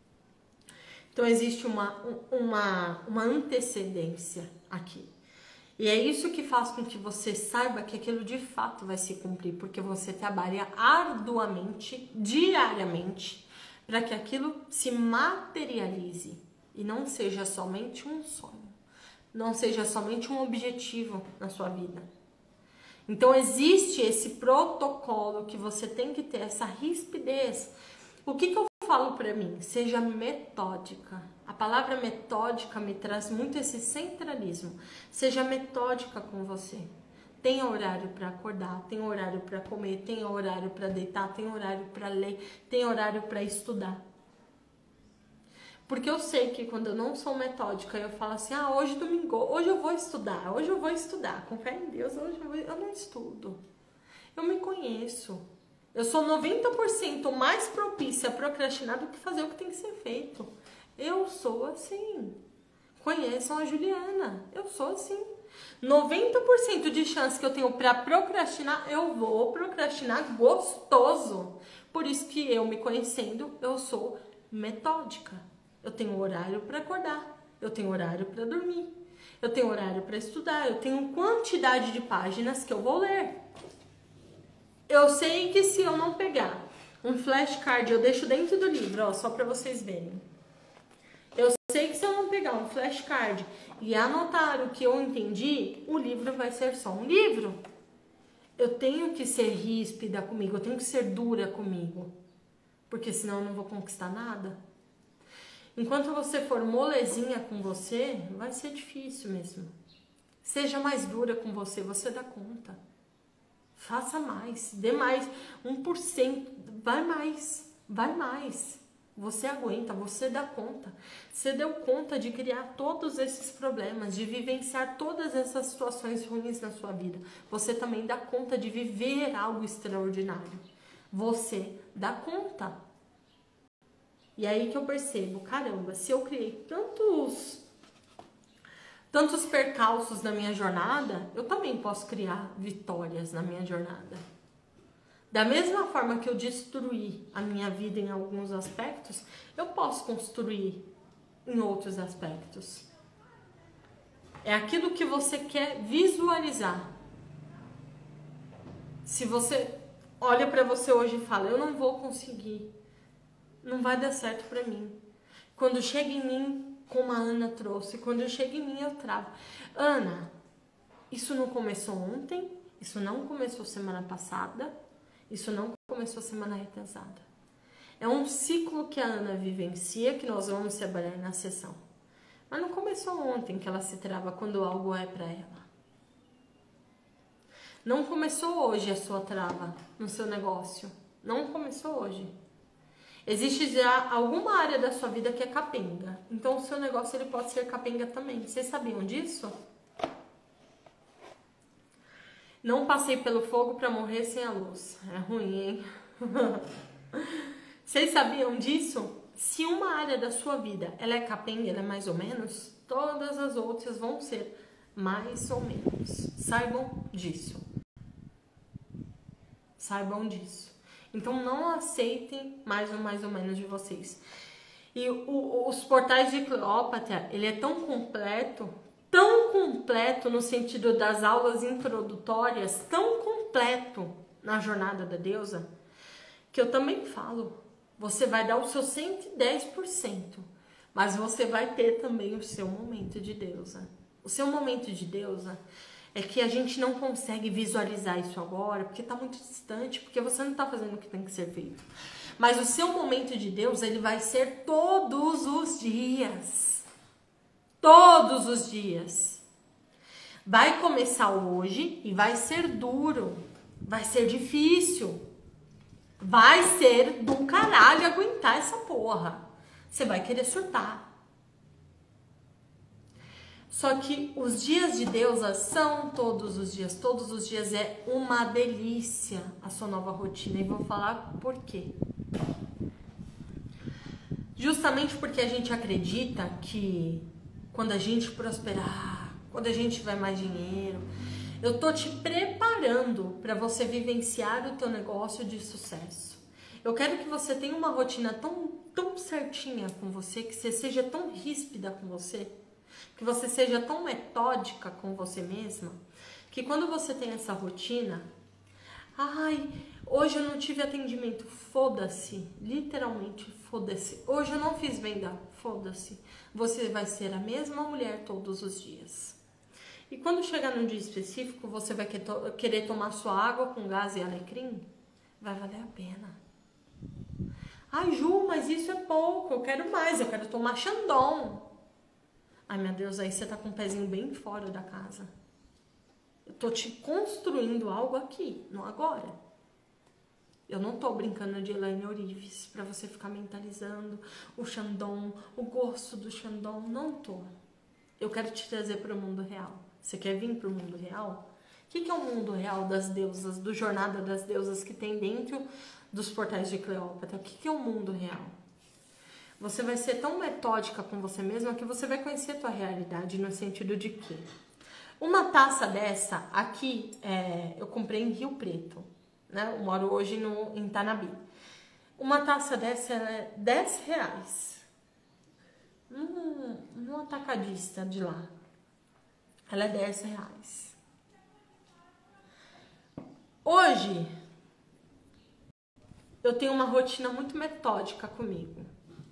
Então existe uma, uma, uma antecedência aqui. E é isso que faz com que você saiba que aquilo de fato vai se cumprir, porque você trabalha arduamente, diariamente, para que aquilo se materialize e não seja somente um sonho, não seja somente um objetivo na sua vida. Então existe esse protocolo que você tem que ter, essa rispidez. O que que eu falo para mim? Seja metódica. A palavra metódica me traz muito esse centralismo. Seja metódica com você. Tenha horário para acordar, tenha horário para comer, tenha horário para deitar, tenha horário para ler, tenha horário para estudar. Porque eu sei que quando eu não sou metódica, eu falo assim, ah, hoje domingo, hoje eu vou estudar, hoje eu vou estudar, com fé em Deus, hoje eu, vou... eu não estudo. Eu me conheço. Eu sou noventa por cento mais propícia a procrastinar do que fazer o que tem que ser feito. Eu sou assim. Conheçam a Juliana. Eu sou assim. noventa por cento de chance que eu tenho para procrastinar, eu vou procrastinar gostoso. Por isso que eu, me conhecendo, eu sou metódica. Eu tenho horário para acordar. Eu tenho horário para dormir. Eu tenho horário para estudar. Eu tenho quantidade de páginas que eu vou ler. Eu sei que se eu não pegar um flashcard, eu deixo dentro do livro, ó, só para vocês verem. Eu sei que se eu não pegar um flashcard e anotar o que eu entendi, o livro vai ser só um livro. Eu tenho que ser ríspida comigo, eu tenho que ser dura comigo, porque senão eu não vou conquistar nada. Enquanto você for molezinha com você, vai ser difícil mesmo. Seja mais dura com você, você dá conta. Faça mais, dê mais, um por cento, vai mais, vai mais. Você aguenta, você dá conta. Você deu conta de criar todos esses problemas, de vivenciar todas essas situações ruins na sua vida. Você também dá conta de viver algo extraordinário. Você dá conta. E aí que eu percebo, caramba, se eu criei tantos... tantos percalços na minha jornada, eu também posso criar vitórias na minha jornada. Da mesma forma que eu destruí a minha vida em alguns aspectos, eu posso construir em outros aspectos. É aquilo que você quer visualizar. Se você olha para você hoje e fala, eu não vou conseguir, não vai dar certo para mim. Quando chega em mim, como a Ana trouxe, quando chega em mim eu travo. Ana, isso não começou ontem, isso não começou semana passada, isso não começou semana retrasada. É um ciclo que a Ana vivencia, que nós vamos trabalhar na sessão. Mas não começou ontem que ela se trava quando algo é para ela. Não começou hoje a sua trava no seu negócio. Não começou hoje. Existe já alguma área da sua vida que é capenga. Então, o seu negócio ele pode ser capenga também. Vocês sabiam disso? Não passei pelo fogo para morrer sem a luz. É ruim, hein? Vocês sabiam disso? Se uma área da sua vida ela é capenga, ela é mais ou menos, todas as outras vão ser mais ou menos. Saibam disso. Saibam disso. Então não aceitem mais ou mais ou menos de vocês. E o, os portais de Cleópatra, ele é tão completo, tão completo no sentido das aulas introdutórias, tão completo na jornada da deusa, que eu também falo, você vai dar o seu cento e dez por cento, mas você vai ter também o seu momento de deusa. O seu momento de deusa é que a gente não consegue visualizar isso agora, porque está muito distante, porque você não está fazendo o que tem que ser feito. Mas o seu momento de Deus, ele vai ser todos os dias. Todos os dias. Vai começar hoje e vai ser duro. Vai ser difícil. Vai ser do caralho aguentar essa porra. Você vai querer surtar. Só que os dias de deusa são todos os dias. Todos os dias é uma delícia a sua nova rotina. E vou falar por quê. Justamente porque a gente acredita que quando a gente prosperar, quando a gente tiver mais dinheiro, eu tô te preparando para você vivenciar o teu negócio de sucesso. Eu quero que você tenha uma rotina tão, tão certinha com você, que você seja tão ríspida com você, que você seja tão metódica com você mesma, que quando você tem essa rotina, ai, hoje eu não tive atendimento, foda-se, literalmente foda-se. Hoje eu não fiz venda, foda-se. Você vai ser a mesma mulher todos os dias. E quando chegar num dia específico, você vai querer tomar sua água com gás e alecrim? Vai valer a pena. Ai, Ju, mas isso é pouco, eu quero mais, eu quero tomar Chandon. Ai, meu Deus, aí você tá com o pezinho bem fora da casa. Eu tô te construindo algo aqui, não agora. Eu não tô brincando de Elaine Orives pra você ficar mentalizando o Chandon, o gosto do Chandon. Não tô. Eu quero te trazer para o mundo real. Você quer vir para o mundo real? O que, que é o mundo real das deusas, do Jornada das Deusas que tem dentro dos portais de Cleópatra? O que, que é o mundo real? Você vai ser tão metódica com você mesma que você vai conhecer a tua realidade no sentido de que uma taça dessa aqui, é, eu comprei em Rio Preto, né? Eu moro hoje no, em Tanabi. Uma taça dessa é dez reais. Num, num atacadista de lá. Ela é dez reais. Hoje, eu tenho uma rotina muito metódica comigo.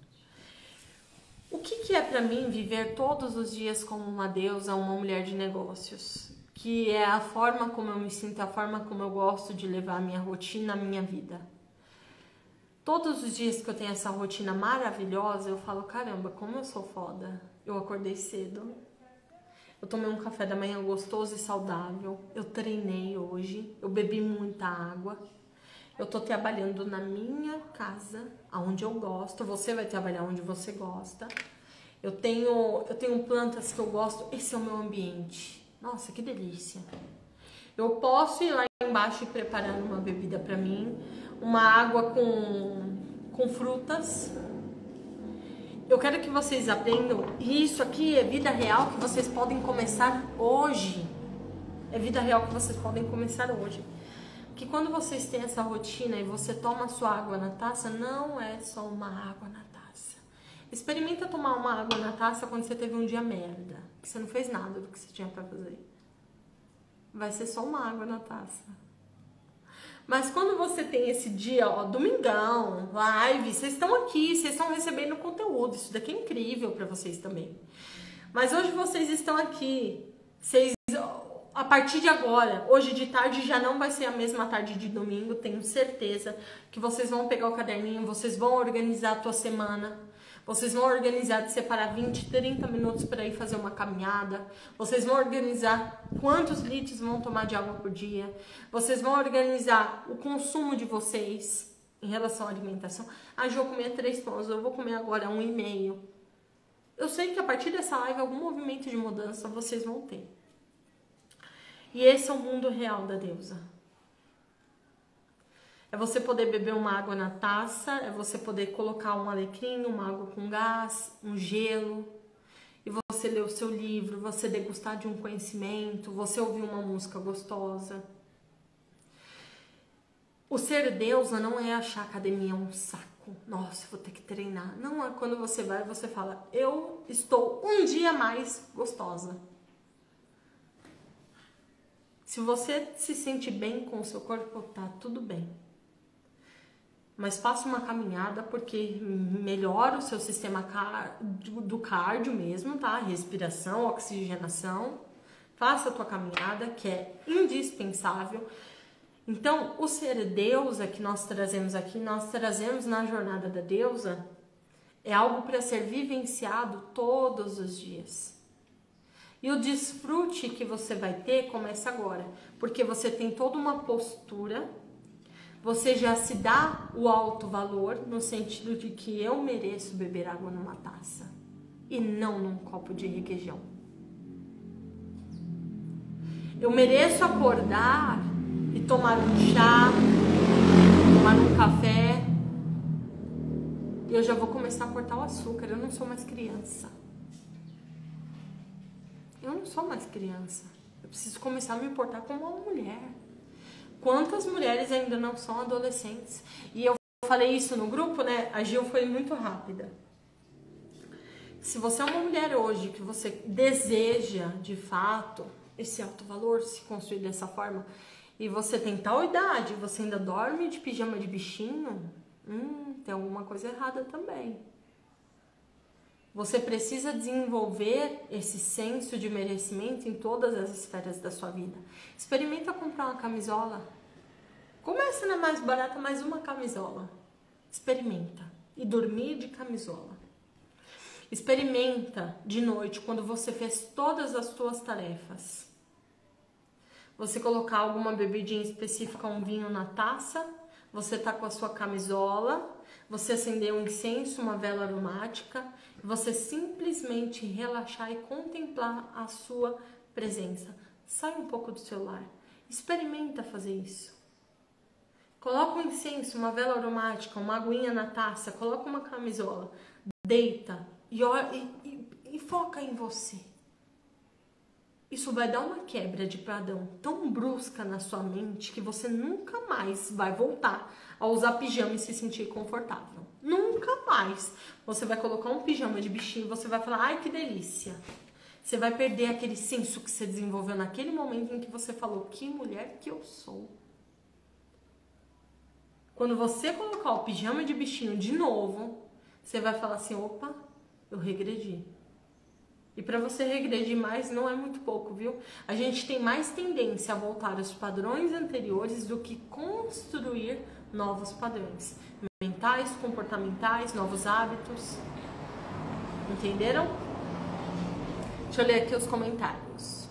O que, que é para mim viver todos os dias como uma deusa, uma mulher de negócios? Que é a forma como eu me sinto, a forma como eu gosto de levar a minha rotina, a minha vida. Todos os dias que eu tenho essa rotina maravilhosa, eu falo, caramba, como eu sou foda. Eu acordei cedo, eu tomei um café da manhã gostoso e saudável, eu treinei hoje, eu bebi muita água. Eu tô trabalhando na minha casa, aonde eu gosto. Você vai trabalhar onde você gosta. Eu tenho, eu tenho plantas que eu gosto. Esse é o meu ambiente. Nossa, que delícia. Eu posso ir lá embaixo e preparar uma bebida pra mim. Uma água com, com frutas. Eu quero que vocês aprendam. Isso aqui é vida real que vocês podem começar hoje. É vida real que vocês podem começar hoje. Que quando vocês têm essa rotina e você toma a sua água na taça, não é só uma água na taça. Experimenta tomar uma água na taça quando você teve um dia merda, que você não fez nada do que você tinha pra fazer. Vai ser só uma água na taça. Mas quando você tem esse dia, ó, domingão, live, vocês estão aqui, vocês estão recebendo conteúdo, isso daqui é incrível pra vocês também. Mas hoje vocês estão aqui, vocês... A partir de agora, hoje de tarde já não vai ser a mesma tarde de domingo, tenho certeza que vocês vão pegar o caderninho, vocês vão organizar a tua semana, vocês vão organizar de separar vinte, trinta minutos para ir fazer uma caminhada, vocês vão organizar quantos litros vão tomar de água por dia, vocês vão organizar o consumo de vocês em relação à alimentação. Ah, eu vou comer três pães, eu vou comer agora um e meio. Eu sei que a partir dessa live algum movimento de mudança vocês vão ter. E esse é o mundo real da deusa. É você poder beber uma água na taça, é você poder colocar um alecrim, uma água com gás, um gelo, e você ler o seu livro, você degustar de um conhecimento, você ouvir uma música gostosa. O ser deusa não é achar a academia um saco. Nossa, vou ter que treinar. Não, é quando você vai e você fala, eu estou um dia mais gostosa. Se você se sente bem com o seu corpo, tá tudo bem. Mas faça uma caminhada porque melhora o seu sistema do cardio mesmo, tá? Respiração, oxigenação. Faça a tua caminhada, que é indispensável. Então, o ser deusa que nós trazemos aqui, nós trazemos na jornada da deusa, é algo para ser vivenciado todos os dias. E o desfrute que você vai ter começa agora, porque você tem toda uma postura, você já se dá o alto valor, no sentido de que eu mereço beber água numa taça e não num copo de requeijão. Eu mereço acordar e tomar um chá, tomar um café. E eu já vou começar a cortar o açúcar. Eu não sou mais criança. Eu não sou mais criança. Eu preciso começar a me importar como uma mulher. Quantas mulheres ainda não são adolescentes? E eu falei isso no grupo, né? A Gil foi muito rápida. Se você é uma mulher hoje que você deseja, de fato, esse alto valor, se construir dessa forma, e você tem tal idade, você ainda dorme de pijama de bichinho, hum, tem alguma coisa errada também. Você precisa desenvolver esse senso de merecimento em todas as esferas da sua vida. Experimenta comprar uma camisola. Começa na mais barata, mais uma camisola. Experimenta. E dormir de camisola. Experimenta de noite, quando você fez todas as suas tarefas. Você colocar alguma bebidinha específica, um vinho na taça. Você tá com a sua camisola. Você acender um incenso, uma vela aromática. Você simplesmente relaxar e contemplar a sua presença. Sai um pouco do celular. Experimenta fazer isso. Coloca um incenso, uma vela aromática, uma aguinha na taça. Coloca uma camisola. Deita e, e, e, e foca em você. Isso vai dar uma quebra de padrão tão brusca na sua mente que você nunca mais vai voltar a usar pijama e se sentir confortável. Nunca mais. Você vai colocar um pijama de bichinho e você vai falar, ai que delícia. Você vai perder aquele senso que você desenvolveu naquele momento em que você falou, que mulher que eu sou. Quando você colocar o pijama de bichinho de novo, você vai falar assim, opa, eu regredi. E para você regredir mais, não é muito pouco, viu? A gente tem mais tendência a voltar aos padrões anteriores do que construir novos padrões. Mentais, comportamentais, novos hábitos. Entenderam? Deixa eu ler aqui os comentários.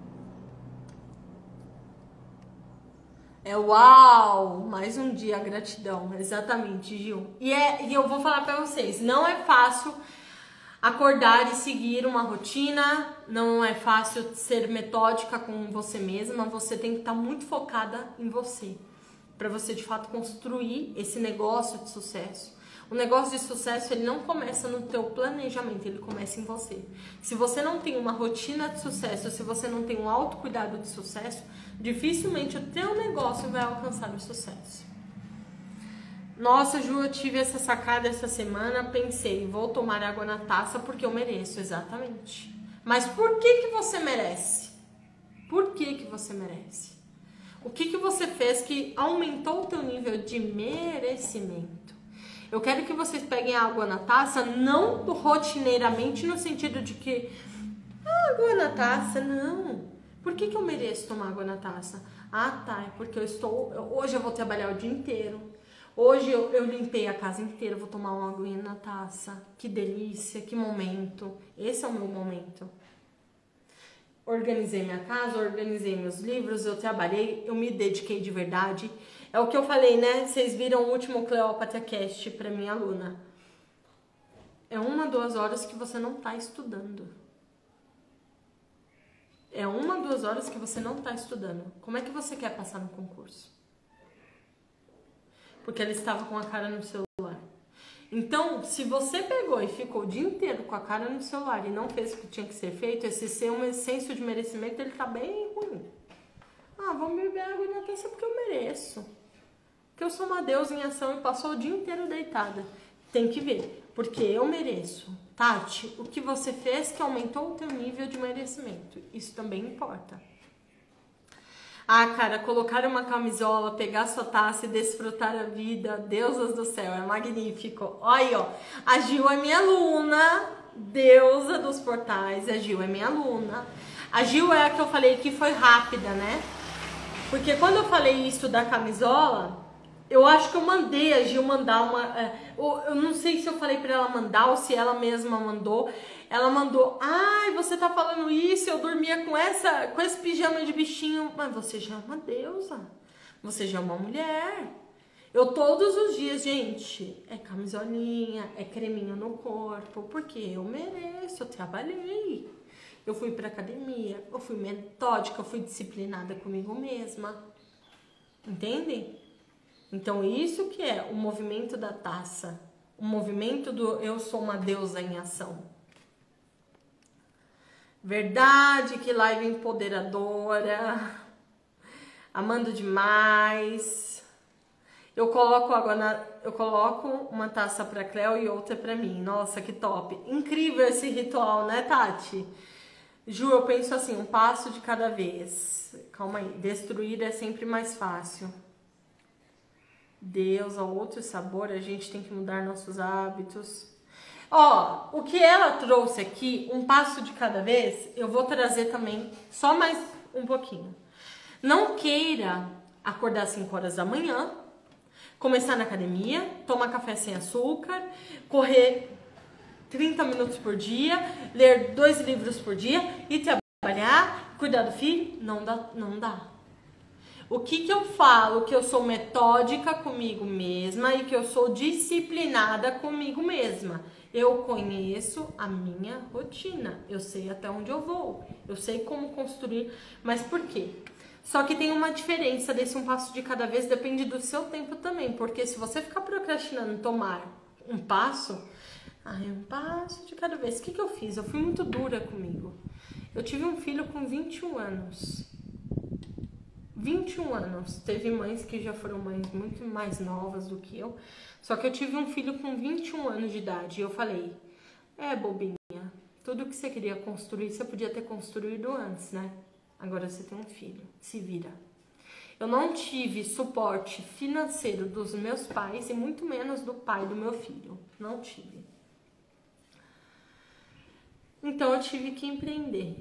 É uau! Mais um dia, gratidão. Exatamente, Gil. E, é, e eu vou falar para vocês, não é fácil acordar e seguir uma rotina, não é fácil ser metódica com você mesma, você tem que estar muito focada em você, para você de fato construir esse negócio de sucesso. O negócio de sucesso, ele não começa no teu planejamento, ele começa em você. Se você não tem uma rotina de sucesso, se você não tem um autocuidado de sucesso, dificilmente o teu negócio vai alcançar o sucesso. Nossa, Ju, eu tive essa sacada essa semana, pensei, vou tomar água na taça porque eu mereço, exatamente. Mas por que que você merece? Por que que você merece? O que que você fez que aumentou o teu nível de merecimento? Eu quero que vocês peguem a água na taça, não rotineiramente no sentido de que ah, água na taça, não. Por que que eu mereço tomar água na taça? Ah, tá, é porque eu estou, hoje eu vou trabalhar o dia inteiro. Hoje eu, eu limpei a casa inteira, vou tomar uma aguinha na taça. Que delícia, que momento. Esse é o meu momento. Organizei minha casa, organizei meus livros, eu trabalhei, eu me dediquei de verdade. É o que eu falei, né? Vocês viram o último Cleópatra Cast para minha aluna. É uma, duas horas que você não tá estudando. É uma, duas horas que você não está estudando. Como é que você quer passar no concurso? Porque ela estava com a cara no celular. Então, se você pegou e ficou o dia inteiro com a cara no celular e não fez o que tinha que ser feito, esse seu senso de merecimento, ele tá bem ruim. Ah, vou beber água na taça porque eu mereço. Porque eu sou uma deusa em ação e passou o dia inteiro deitada. Tem que ver, porque eu mereço. Tati, o que você fez que aumentou o teu nível de merecimento? Isso também importa. Ah, cara, colocar uma camisola, pegar sua taça e desfrutar a vida, deusas do céu, é magnífico. Olha aí, ó, a Gil é minha aluna, deusa dos portais, a Gil é minha aluna. A Gil é a que eu falei que foi rápida, né? Porque quando eu falei isso da camisola, eu acho que eu mandei a Gil mandar uma... Eu não sei se eu falei pra ela mandar ou se ela mesma mandou. Ela mandou, ai, você tá falando isso, eu dormia com, essa, com esse pijama de bichinho. Mas você já é uma deusa, você já é uma mulher. Eu todos os dias, gente, é camisolinha, é creminho no corpo, porque eu mereço, eu trabalhei. Eu fui pra academia, eu fui metódica, eu fui disciplinada comigo mesma. Entendem? Então isso que é o movimento da taça, o movimento do eu sou uma deusa em ação. Verdade, que live empoderadora. Amando demais. Eu coloco água na, eu coloco uma taça para Cleo e outra para mim. Nossa, que top. Incrível esse ritual, né, Tati? Ju, eu penso assim, um passo de cada vez. Calma aí. Destruir é sempre mais fácil. Deus, ao outro sabor, a gente tem que mudar nossos hábitos. Ó, o que ela trouxe aqui, um passo de cada vez, eu vou trazer também só mais um pouquinho. Não queira acordar às cinco horas da manhã, começar na academia, tomar café sem açúcar, correr trinta minutos por dia, ler dois livros por dia e trabalhar, cuidar do filho. Não dá, não dá. O que que eu falo? Que eu sou metódica comigo mesma e que eu sou disciplinada comigo mesma. Eu conheço a minha rotina, eu sei até onde eu vou, eu sei como construir, mas por quê? Só que tem uma diferença desse um passo de cada vez, depende do seu tempo também, porque se você ficar procrastinando tomar um passo, ai, um passo de cada vez. O que que eu fiz? Eu fui muito dura comigo. Eu tive um filho com vinte e um anos. vinte e um anos. Teve mães que já foram mães muito mais novas do que eu. Só que eu tive um filho com vinte e um anos de idade. E eu falei, é, bobinha, tudo que você queria construir, você podia ter construído antes, né? Agora você tem um filho, se vira. Eu não tive suporte financeiro dos meus pais e muito menos do pai do meu filho. Não tive. Então eu tive que empreender.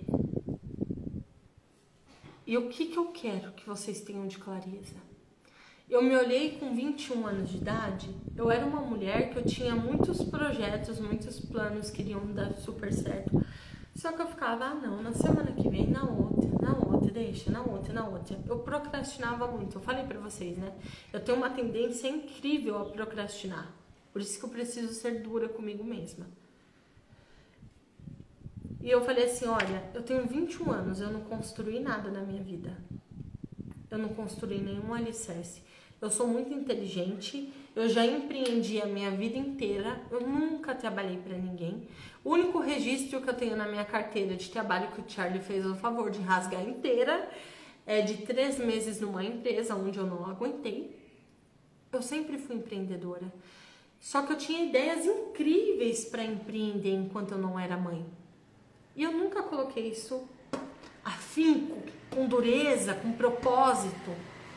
E o que que eu quero que vocês tenham de clareza? Eu me olhei com vinte e um anos de idade, eu era uma mulher que eu tinha muitos projetos, muitos planos que iriam dar super certo. Só que eu ficava, ah não, na semana que vem, na outra, na outra, deixa, na outra, na outra. Eu procrastinava muito, eu falei pra vocês, né? Eu tenho uma tendência incrível a procrastinar. Por isso que eu preciso ser dura comigo mesma. E eu falei assim, olha, eu tenho vinte e um anos, eu não construí nada na minha vida. Eu não construí nenhum alicerce. Eu sou muito inteligente, eu já empreendi a minha vida inteira, eu nunca trabalhei para ninguém. O único registro que eu tenho na minha carteira de trabalho que o Charlie fez o favor de rasgar inteira é de três meses numa empresa onde eu não aguentei. Eu sempre fui empreendedora. Só que eu tinha ideias incríveis para empreender enquanto eu não era mãe. E eu nunca coloquei isso afinco, com dureza, com propósito.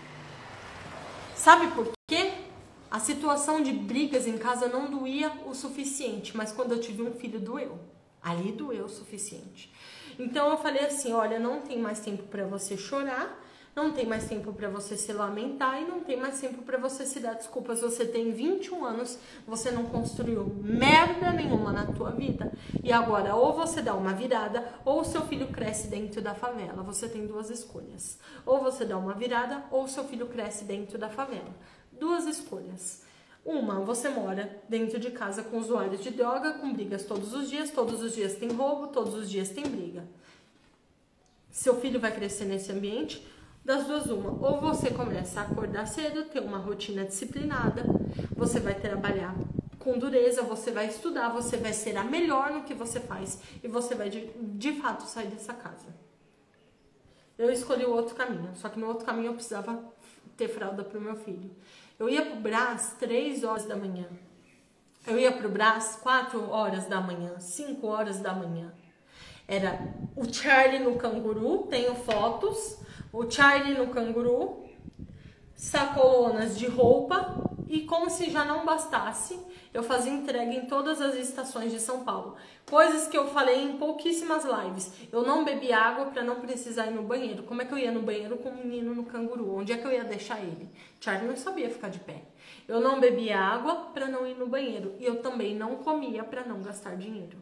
Sabe por quê? A situação de brigas em casa não doía o suficiente, mas quando eu tive um filho doeu. Ali doeu o suficiente. Então eu falei assim, olha, não tem mais tempo para você chorar, não tem mais tempo para você se lamentar e não tem mais tempo para você se dar desculpas. Você tem vinte e um anos, você não construiu merda nenhuma na tua vida. E agora, ou você dá uma virada, ou o seu filho cresce dentro da favela. Você tem duas escolhas. Ou você dá uma virada, ou o seu filho cresce dentro da favela. Duas escolhas. Uma, você mora dentro de casa com usuários de droga, com brigas todos os dias. Todos os dias tem roubo, todos os dias tem briga. seu filho vai crescer nesse ambiente, das duas uma, ou você começa a acordar cedo, ter uma rotina disciplinada, você vai trabalhar com dureza, você vai estudar, você vai ser a melhor no que você faz e você vai de, de fato sair dessa casa. Eu escolhi o outro caminho, só que no outro caminho eu precisava ter fralda para o meu filho. Eu ia pro Brás três horas da manhã. Eu ia pro Brás quatro horas da manhã, cinco horas da manhã. Era o Charlie no canguru, tenho fotos, o Charlie no canguru, sacolonas de roupa, e como se já não bastasse, eu fazia entrega em todas as estações de São Paulo. Coisas que eu falei em pouquíssimas lives. Eu não bebi água para não precisar ir no banheiro. Como é que eu ia no banheiro com o menino no canguru? Onde é que eu ia deixar ele? Charlie não sabia ficar de pé. Eu não bebia água para não ir no banheiro. E eu também não comia para não gastar dinheiro.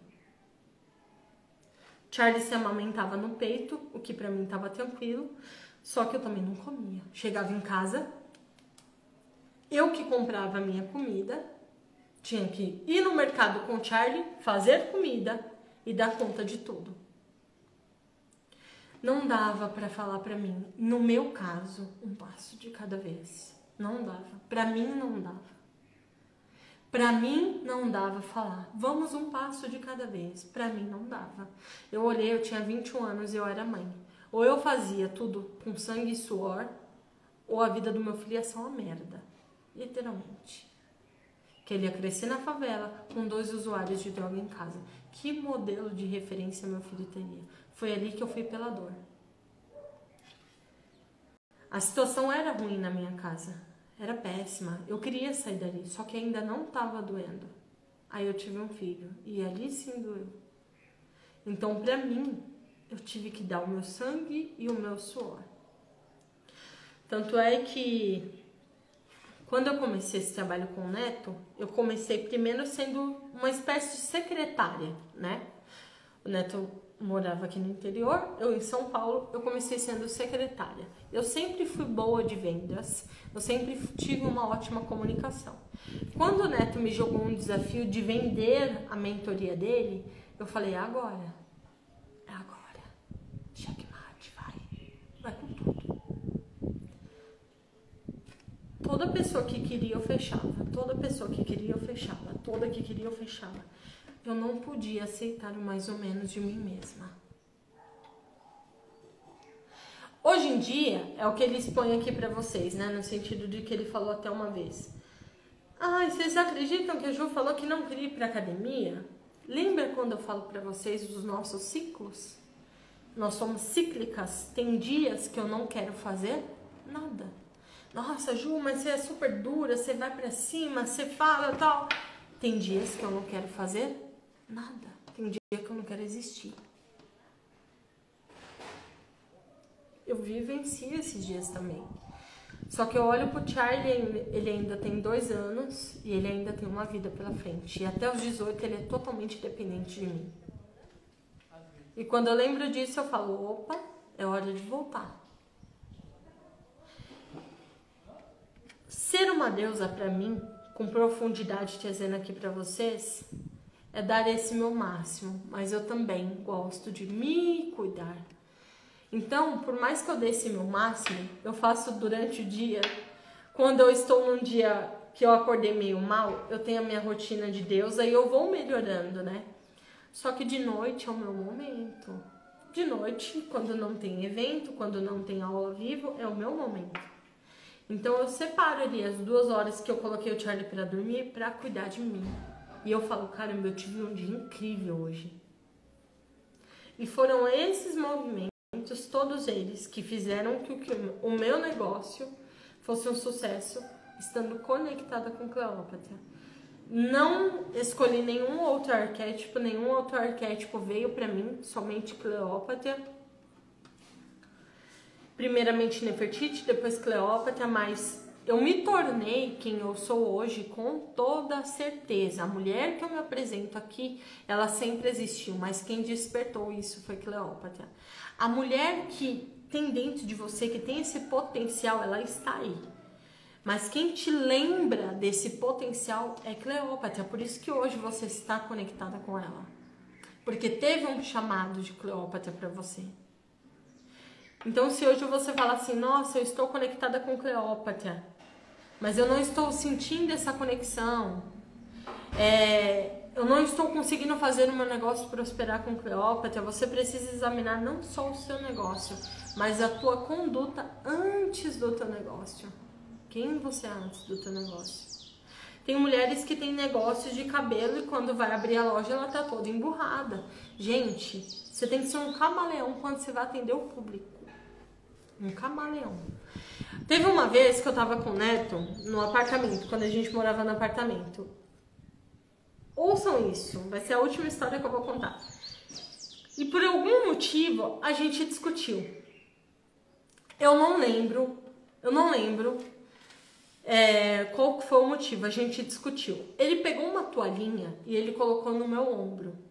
Charlie se amamentava no peito, o que para mim estava tranquilo. Só que eu também não comia. Chegava em casa, eu que comprava a minha comida, tinha que ir no mercado com o Charlie, fazer comida e dar conta de tudo. Não dava para falar para mim, no meu caso, um passo de cada vez. Não dava. Para mim não dava. Para mim não dava falar, vamos um passo de cada vez. Para mim não dava. Eu olhei, eu tinha vinte e um anos e eu era mãe. Ou eu fazia tudo com sangue e suor, ou a vida do meu filho ia ser uma merda. Literalmente. Que ele ia crescer na favela com dois usuários de droga em casa. Que modelo de referência meu filho teria? Foi ali que eu fui pela dor. A situação era ruim na minha casa. Era péssima. Eu queria sair dali, só que ainda não estava doendo. Aí eu tive um filho e ali sim doeu. Então, pra mim, eu tive que dar o meu sangue e o meu suor. Tanto é que quando eu comecei esse trabalho com o Neto, eu comecei primeiro sendo uma espécie de secretária, né? O Neto morava aqui no interior, eu em São Paulo, eu comecei sendo secretária. Eu sempre fui boa de vendas, eu sempre tive uma ótima comunicação. Quando o Neto me jogou um desafio de vender a mentoria dele, eu falei, é agora, é agora, checkmate, vai, vai com tudo. Toda pessoa que queria eu fechava, toda pessoa que queria eu fechava, toda que queria eu fechava. Eu não podia aceitar o mais ou menos de mim mesma. Hoje em dia, é o que ele expõe aqui pra vocês, né? No sentido de que ele falou até uma vez. Ai, vocês acreditam que a Ju falou que não queria ir pra academia? Lembra quando eu falo pra vocês dos nossos ciclos? Nós somos cíclicas. Tem dias que eu não quero fazer nada. Nossa, Ju, mas você é super dura, você vai pra cima, você fala e tal. Tem dias que eu não quero fazer nada. Tem dia que eu não quero existir. Eu vivencio esses dias também. Só que eu olho pro Charlie, ele ainda tem dois anos e ele ainda tem uma vida pela frente. E até os dezoito ele é totalmente dependente de mim. E quando eu lembro disso, eu falo, opa, é hora de voltar. Ser uma deusa pra mim, com profundidade trazendo aqui pra vocês, é dar esse meu máximo. Mas eu também gosto de me cuidar. Então, por mais que eu dê esse meu máximo, eu faço durante o dia. Quando eu estou num dia que eu acordei meio mal, eu tenho a minha rotina de deusa e eu vou melhorando, né? Só que de noite é o meu momento. De noite, quando não tem evento, quando não tem aula ao vivo, é o meu momento. Então eu separo ali as duas horas que eu coloquei o Charlie pra dormir pra cuidar de mim. E eu falo, caramba, eu tive um dia incrível hoje. E foram esses movimentos, todos eles, que fizeram que o meu negócio fosse um sucesso, estando conectada com Cleópatra. Não escolhi nenhum outro arquétipo, nenhum outro arquétipo veio pra mim, somente Cleópatra. Primeiramente Nefertiti, depois Cleópatra, mas eu me tornei quem eu sou hoje com toda certeza. A mulher que eu me apresento aqui, ela sempre existiu, mas quem despertou isso foi Cleópatra. A mulher que tem dentro de você, que tem esse potencial, ela está aí. Mas quem te lembra desse potencial é Cleópatra. Por isso que hoje você está conectada com ela. Porque teve um chamado de Cleópatra para você. Então, se hoje você fala assim, nossa, eu estou conectada com Cleópatra, mas eu não estou sentindo essa conexão, é, eu não estou conseguindo fazer o meu negócio prosperar com Cleópatra, você precisa examinar não só o seu negócio, mas a tua conduta antes do teu negócio. Quem você é antes do teu negócio? Tem mulheres que têm negócios de cabelo e quando vai abrir a loja ela tá toda emburrada. Gente, você tem que ser um camaleão quando você vai atender o público. Um camaleão. Teve uma vez que eu tava com o Neto no apartamento, quando a gente morava no apartamento. Ouçam isso, vai ser a última história que eu vou contar. E por algum motivo a gente discutiu. Eu não lembro, eu não lembro é, qual foi o motivo, a gente discutiu. Ele pegou uma toalhinha e ele colocou no meu ombro.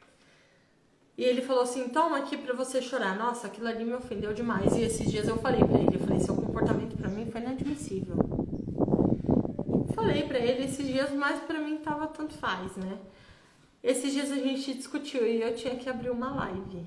E ele falou assim, toma aqui pra você chorar. Nossa, aquilo ali me ofendeu demais. E esses dias eu falei pra ele, eu falei, seu comportamento pra mim foi inadmissível. Falei pra ele esses dias, mas pra mim tava tanto faz, né? Esses dias a gente discutiu e eu tinha que abrir uma live.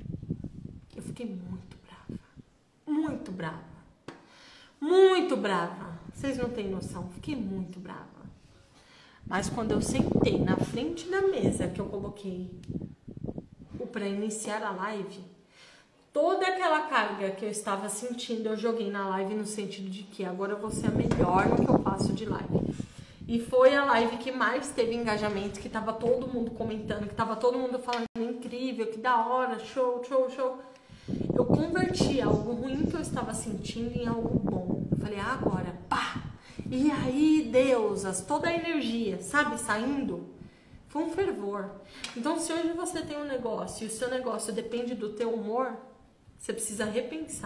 Eu fiquei muito brava. Muito brava. Muito brava. Vocês não têm noção, fiquei muito brava. Mas quando eu sentei na frente da mesa que eu coloquei para iniciar a live, toda aquela carga que eu estava sentindo, eu joguei na live no sentido de que agora eu vou ser a melhor no que eu faço de live. E foi a live que mais teve engajamento, que tava todo mundo comentando, que tava todo mundo falando incrível, que da hora, show, show, show. Eu converti algo ruim que eu estava sentindo em algo bom. Eu falei, ah, agora, pá! E aí, deusas, toda a energia, sabe, saindo. Foi um fervor. Então, se hoje você tem um negócio e o seu negócio depende do teu humor, você precisa repensar.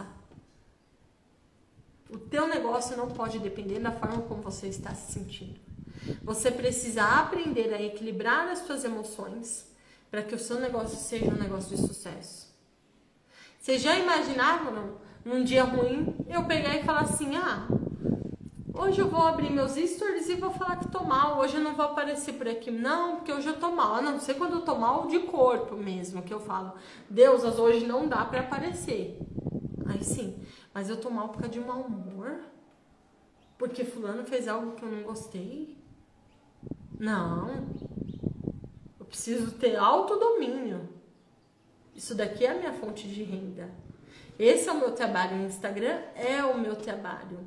O teu negócio não pode depender da forma como você está se sentindo. Você precisa aprender a equilibrar as suas emoções para que o seu negócio seja um negócio de sucesso. Vocês já imaginaram, num dia ruim, eu pegar e falar assim, ah, hoje eu vou abrir meus stories e vou falar que tô mal. Hoje eu não vou aparecer por aqui. Não, porque hoje eu tô mal. A não ser quando eu tô mal de corpo mesmo, que eu falo. Deusas, hoje não dá pra aparecer. Aí sim. Mas eu tô mal por causa de mau humor? Porque fulano fez algo que eu não gostei? Não. Eu preciso ter autodomínio. Isso daqui é a minha fonte de renda. Esse é o meu trabalho no Instagram. É o meu trabalho.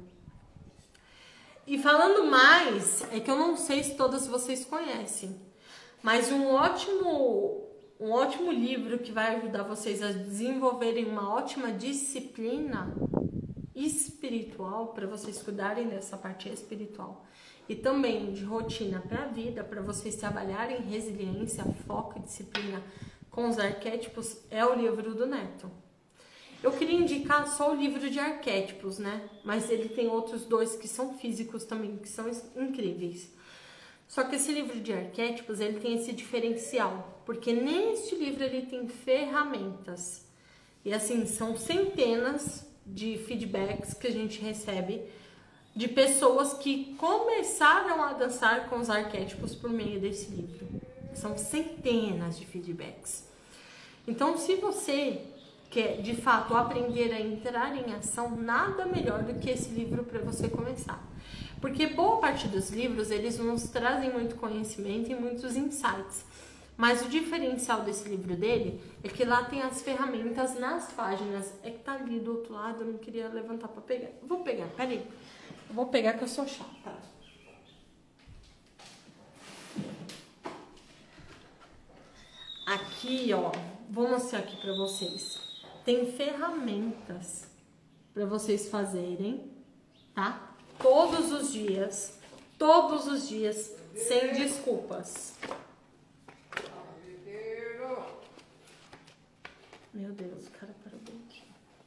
E falando mais, é que eu não sei se todas vocês conhecem, mas um ótimo, um ótimo livro que vai ajudar vocês a desenvolverem uma ótima disciplina espiritual, para vocês cuidarem dessa parte espiritual, e também de rotina para a vida, para vocês trabalharem resiliência, foco e disciplina com os arquétipos, é o livro do Neto. Eu queria indicar só o livro de arquétipos, né? Mas ele tem outros dois que são físicos também, que são incríveis. Só que esse livro de arquétipos, ele tem esse diferencial, porque neste livro ele tem ferramentas. E assim, são centenas de feedbacks que a gente recebe de pessoas que começaram a dançar com os arquétipos por meio desse livro. São centenas de feedbacks. Então, se você quer, de fato, aprender a entrar em ação, nada melhor do que esse livro para você começar. Porque boa parte dos livros, eles nos trazem muito conhecimento e muitos insights. Mas o diferencial desse livro dele é que lá tem as ferramentas nas páginas. É que tá ali do outro lado, eu não queria levantar para pegar. Eu vou pegar, peraí. Eu vou pegar que eu sou chata. Aqui, ó, vou mostrar aqui para vocês. Tem ferramentas para vocês fazerem, tá? Todos os dias, todos os dias, sem desculpas. Meu Deus, o cara parou bem aqui.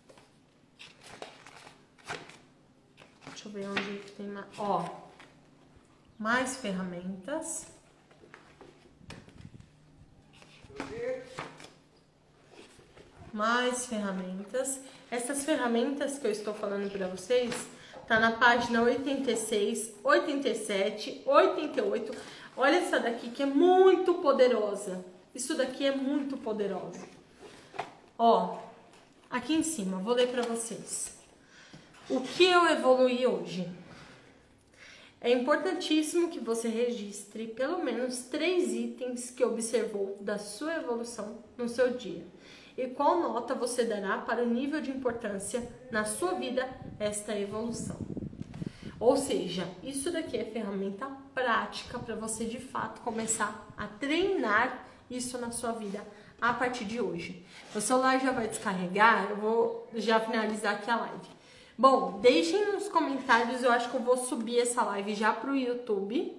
Deixa eu ver onde que tem mais. Ó, mais ferramentas. Mais ferramentas. Essas ferramentas que eu estou falando para vocês tá na página oitenta e seis, oitenta e sete, oitenta e oito. Olha essa daqui que é muito poderosa. Isso daqui é muito poderosa. Ó, aqui em cima, vou ler para vocês. O que eu evoluí hoje? É importantíssimo que você registre pelo menos três itens que observou da sua evolução no seu dia. E qual nota você dará para o nível de importância na sua vida esta evolução. Ou seja, isso daqui é ferramenta prática para você de fato começar a treinar isso na sua vida a partir de hoje. O celular já vai descarregar, eu vou já finalizar aqui a live. Bom, deixem nos comentários, eu acho que eu vou subir essa live já pro YouTube.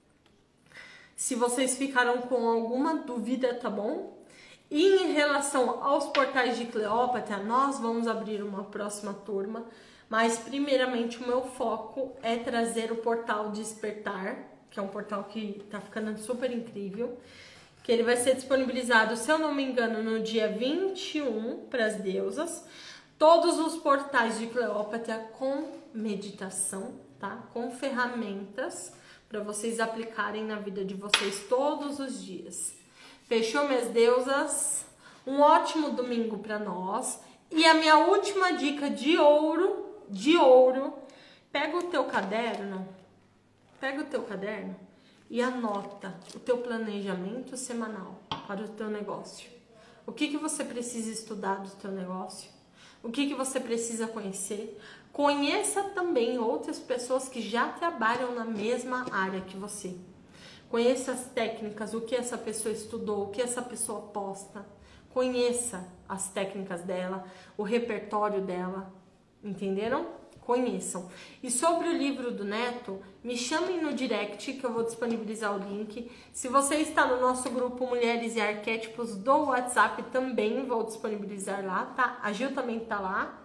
Se vocês ficaram com alguma dúvida, tá bom? E em relação aos portais de Cleópatra, nós vamos abrir uma próxima turma. Mas primeiramente o meu foco é trazer o portal Despertar, que é um portal que tá ficando super incrível. Que ele vai ser disponibilizado, se eu não me engano, no dia vinte e um para as deusas. Todos os portais de Cleópatra com meditação, tá? Com ferramentas para vocês aplicarem na vida de vocês todos os dias. Fechou, minhas deusas? Um ótimo domingo para nós. E a minha última dica de ouro, de ouro, pega o teu caderno, pega o teu caderno e anota o teu planejamento semanal para o teu negócio. O que que você precisa estudar do teu negócio? O que que você precisa conhecer? Conheça também outras pessoas que já trabalham na mesma área que você. Conheça as técnicas, o que essa pessoa estudou, o que essa pessoa posta. Conheça as técnicas dela, o repertório dela, entenderam? Conheçam. E sobre o livro do Neto, me chamem no direct que eu vou disponibilizar o link. Se você está no nosso grupo Mulheres e Arquétipos do WhatsApp, também vou disponibilizar lá, tá? A Gil também tá lá.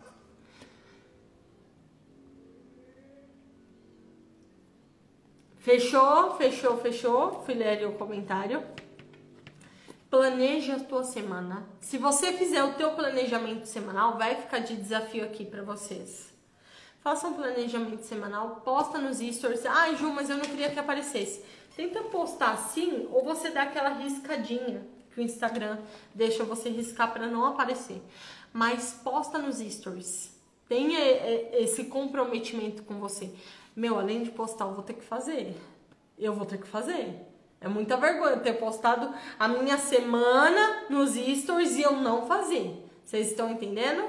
Fechou, fechou, fechou. Fui ler o comentário. Planeja a tua semana. Se você fizer o teu planejamento semanal, vai ficar de desafio aqui para vocês. Faça um planejamento semanal, posta nos stories. Ai, Ju, mas eu não queria que aparecesse. Tenta postar assim, ou você dá aquela riscadinha que o Instagram deixa você riscar para não aparecer. Mas posta nos stories. Tenha esse comprometimento com você. Meu, além de postar, eu vou ter que fazer. Eu vou ter que fazer. É muita vergonha ter postado a minha semana nos stories e eu não fazer. Vocês estão entendendo?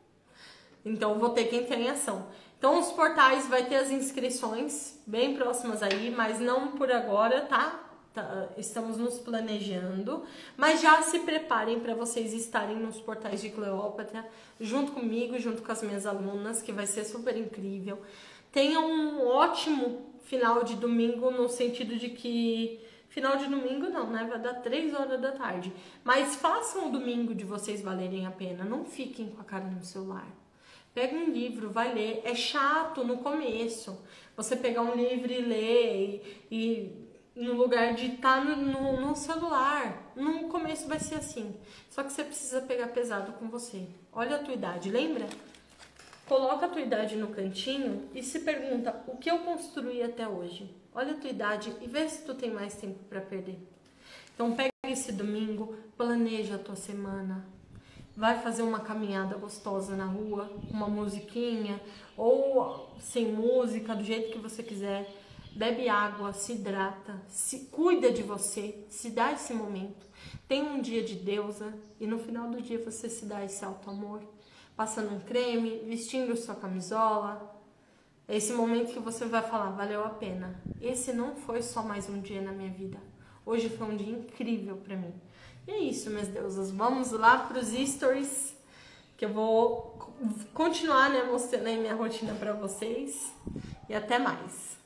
Então, eu vou ter que entrar em ação. Então, os portais vai ter as inscrições bem próximas aí, mas não por agora, tá? Tá, estamos nos planejando. Mas já se preparem para vocês estarem nos portais de Cleópatra, junto comigo, junto com as minhas alunas, que vai ser super incrível. Tenham um ótimo final de domingo, no sentido de que... Final de domingo não, né? Vai dar três horas da tarde. Mas façam o domingo de vocês valerem a pena. Não fiquem com a cara no celular. Pega um livro, vai ler. É chato no começo. Você pegar um livro e ler e, e no lugar de estar no, no, no celular. No começo vai ser assim. Só que você precisa pegar pesado com você. Olha a tua idade, lembra? Coloca a tua idade no cantinho e se pergunta o que eu construí até hoje. Olha a tua idade e vê se tu tem mais tempo para perder. Então pega esse domingo, planeja a tua semana. Vai fazer uma caminhada gostosa na rua, uma musiquinha, ou sem música, do jeito que você quiser. Bebe água, se hidrata, se cuida de você, se dá esse momento. Tem um dia de deusa e no final do dia você se dá esse auto-amor. Passando um creme, vestindo sua camisola. É esse momento que você vai falar, valeu a pena. Esse não foi só mais um dia na minha vida. Hoje foi um dia incrível pra mim. E é isso, minhas deusas. Vamos lá pros stories, que eu vou continuar, né, mostrando aí minha rotina pra vocês. E até mais.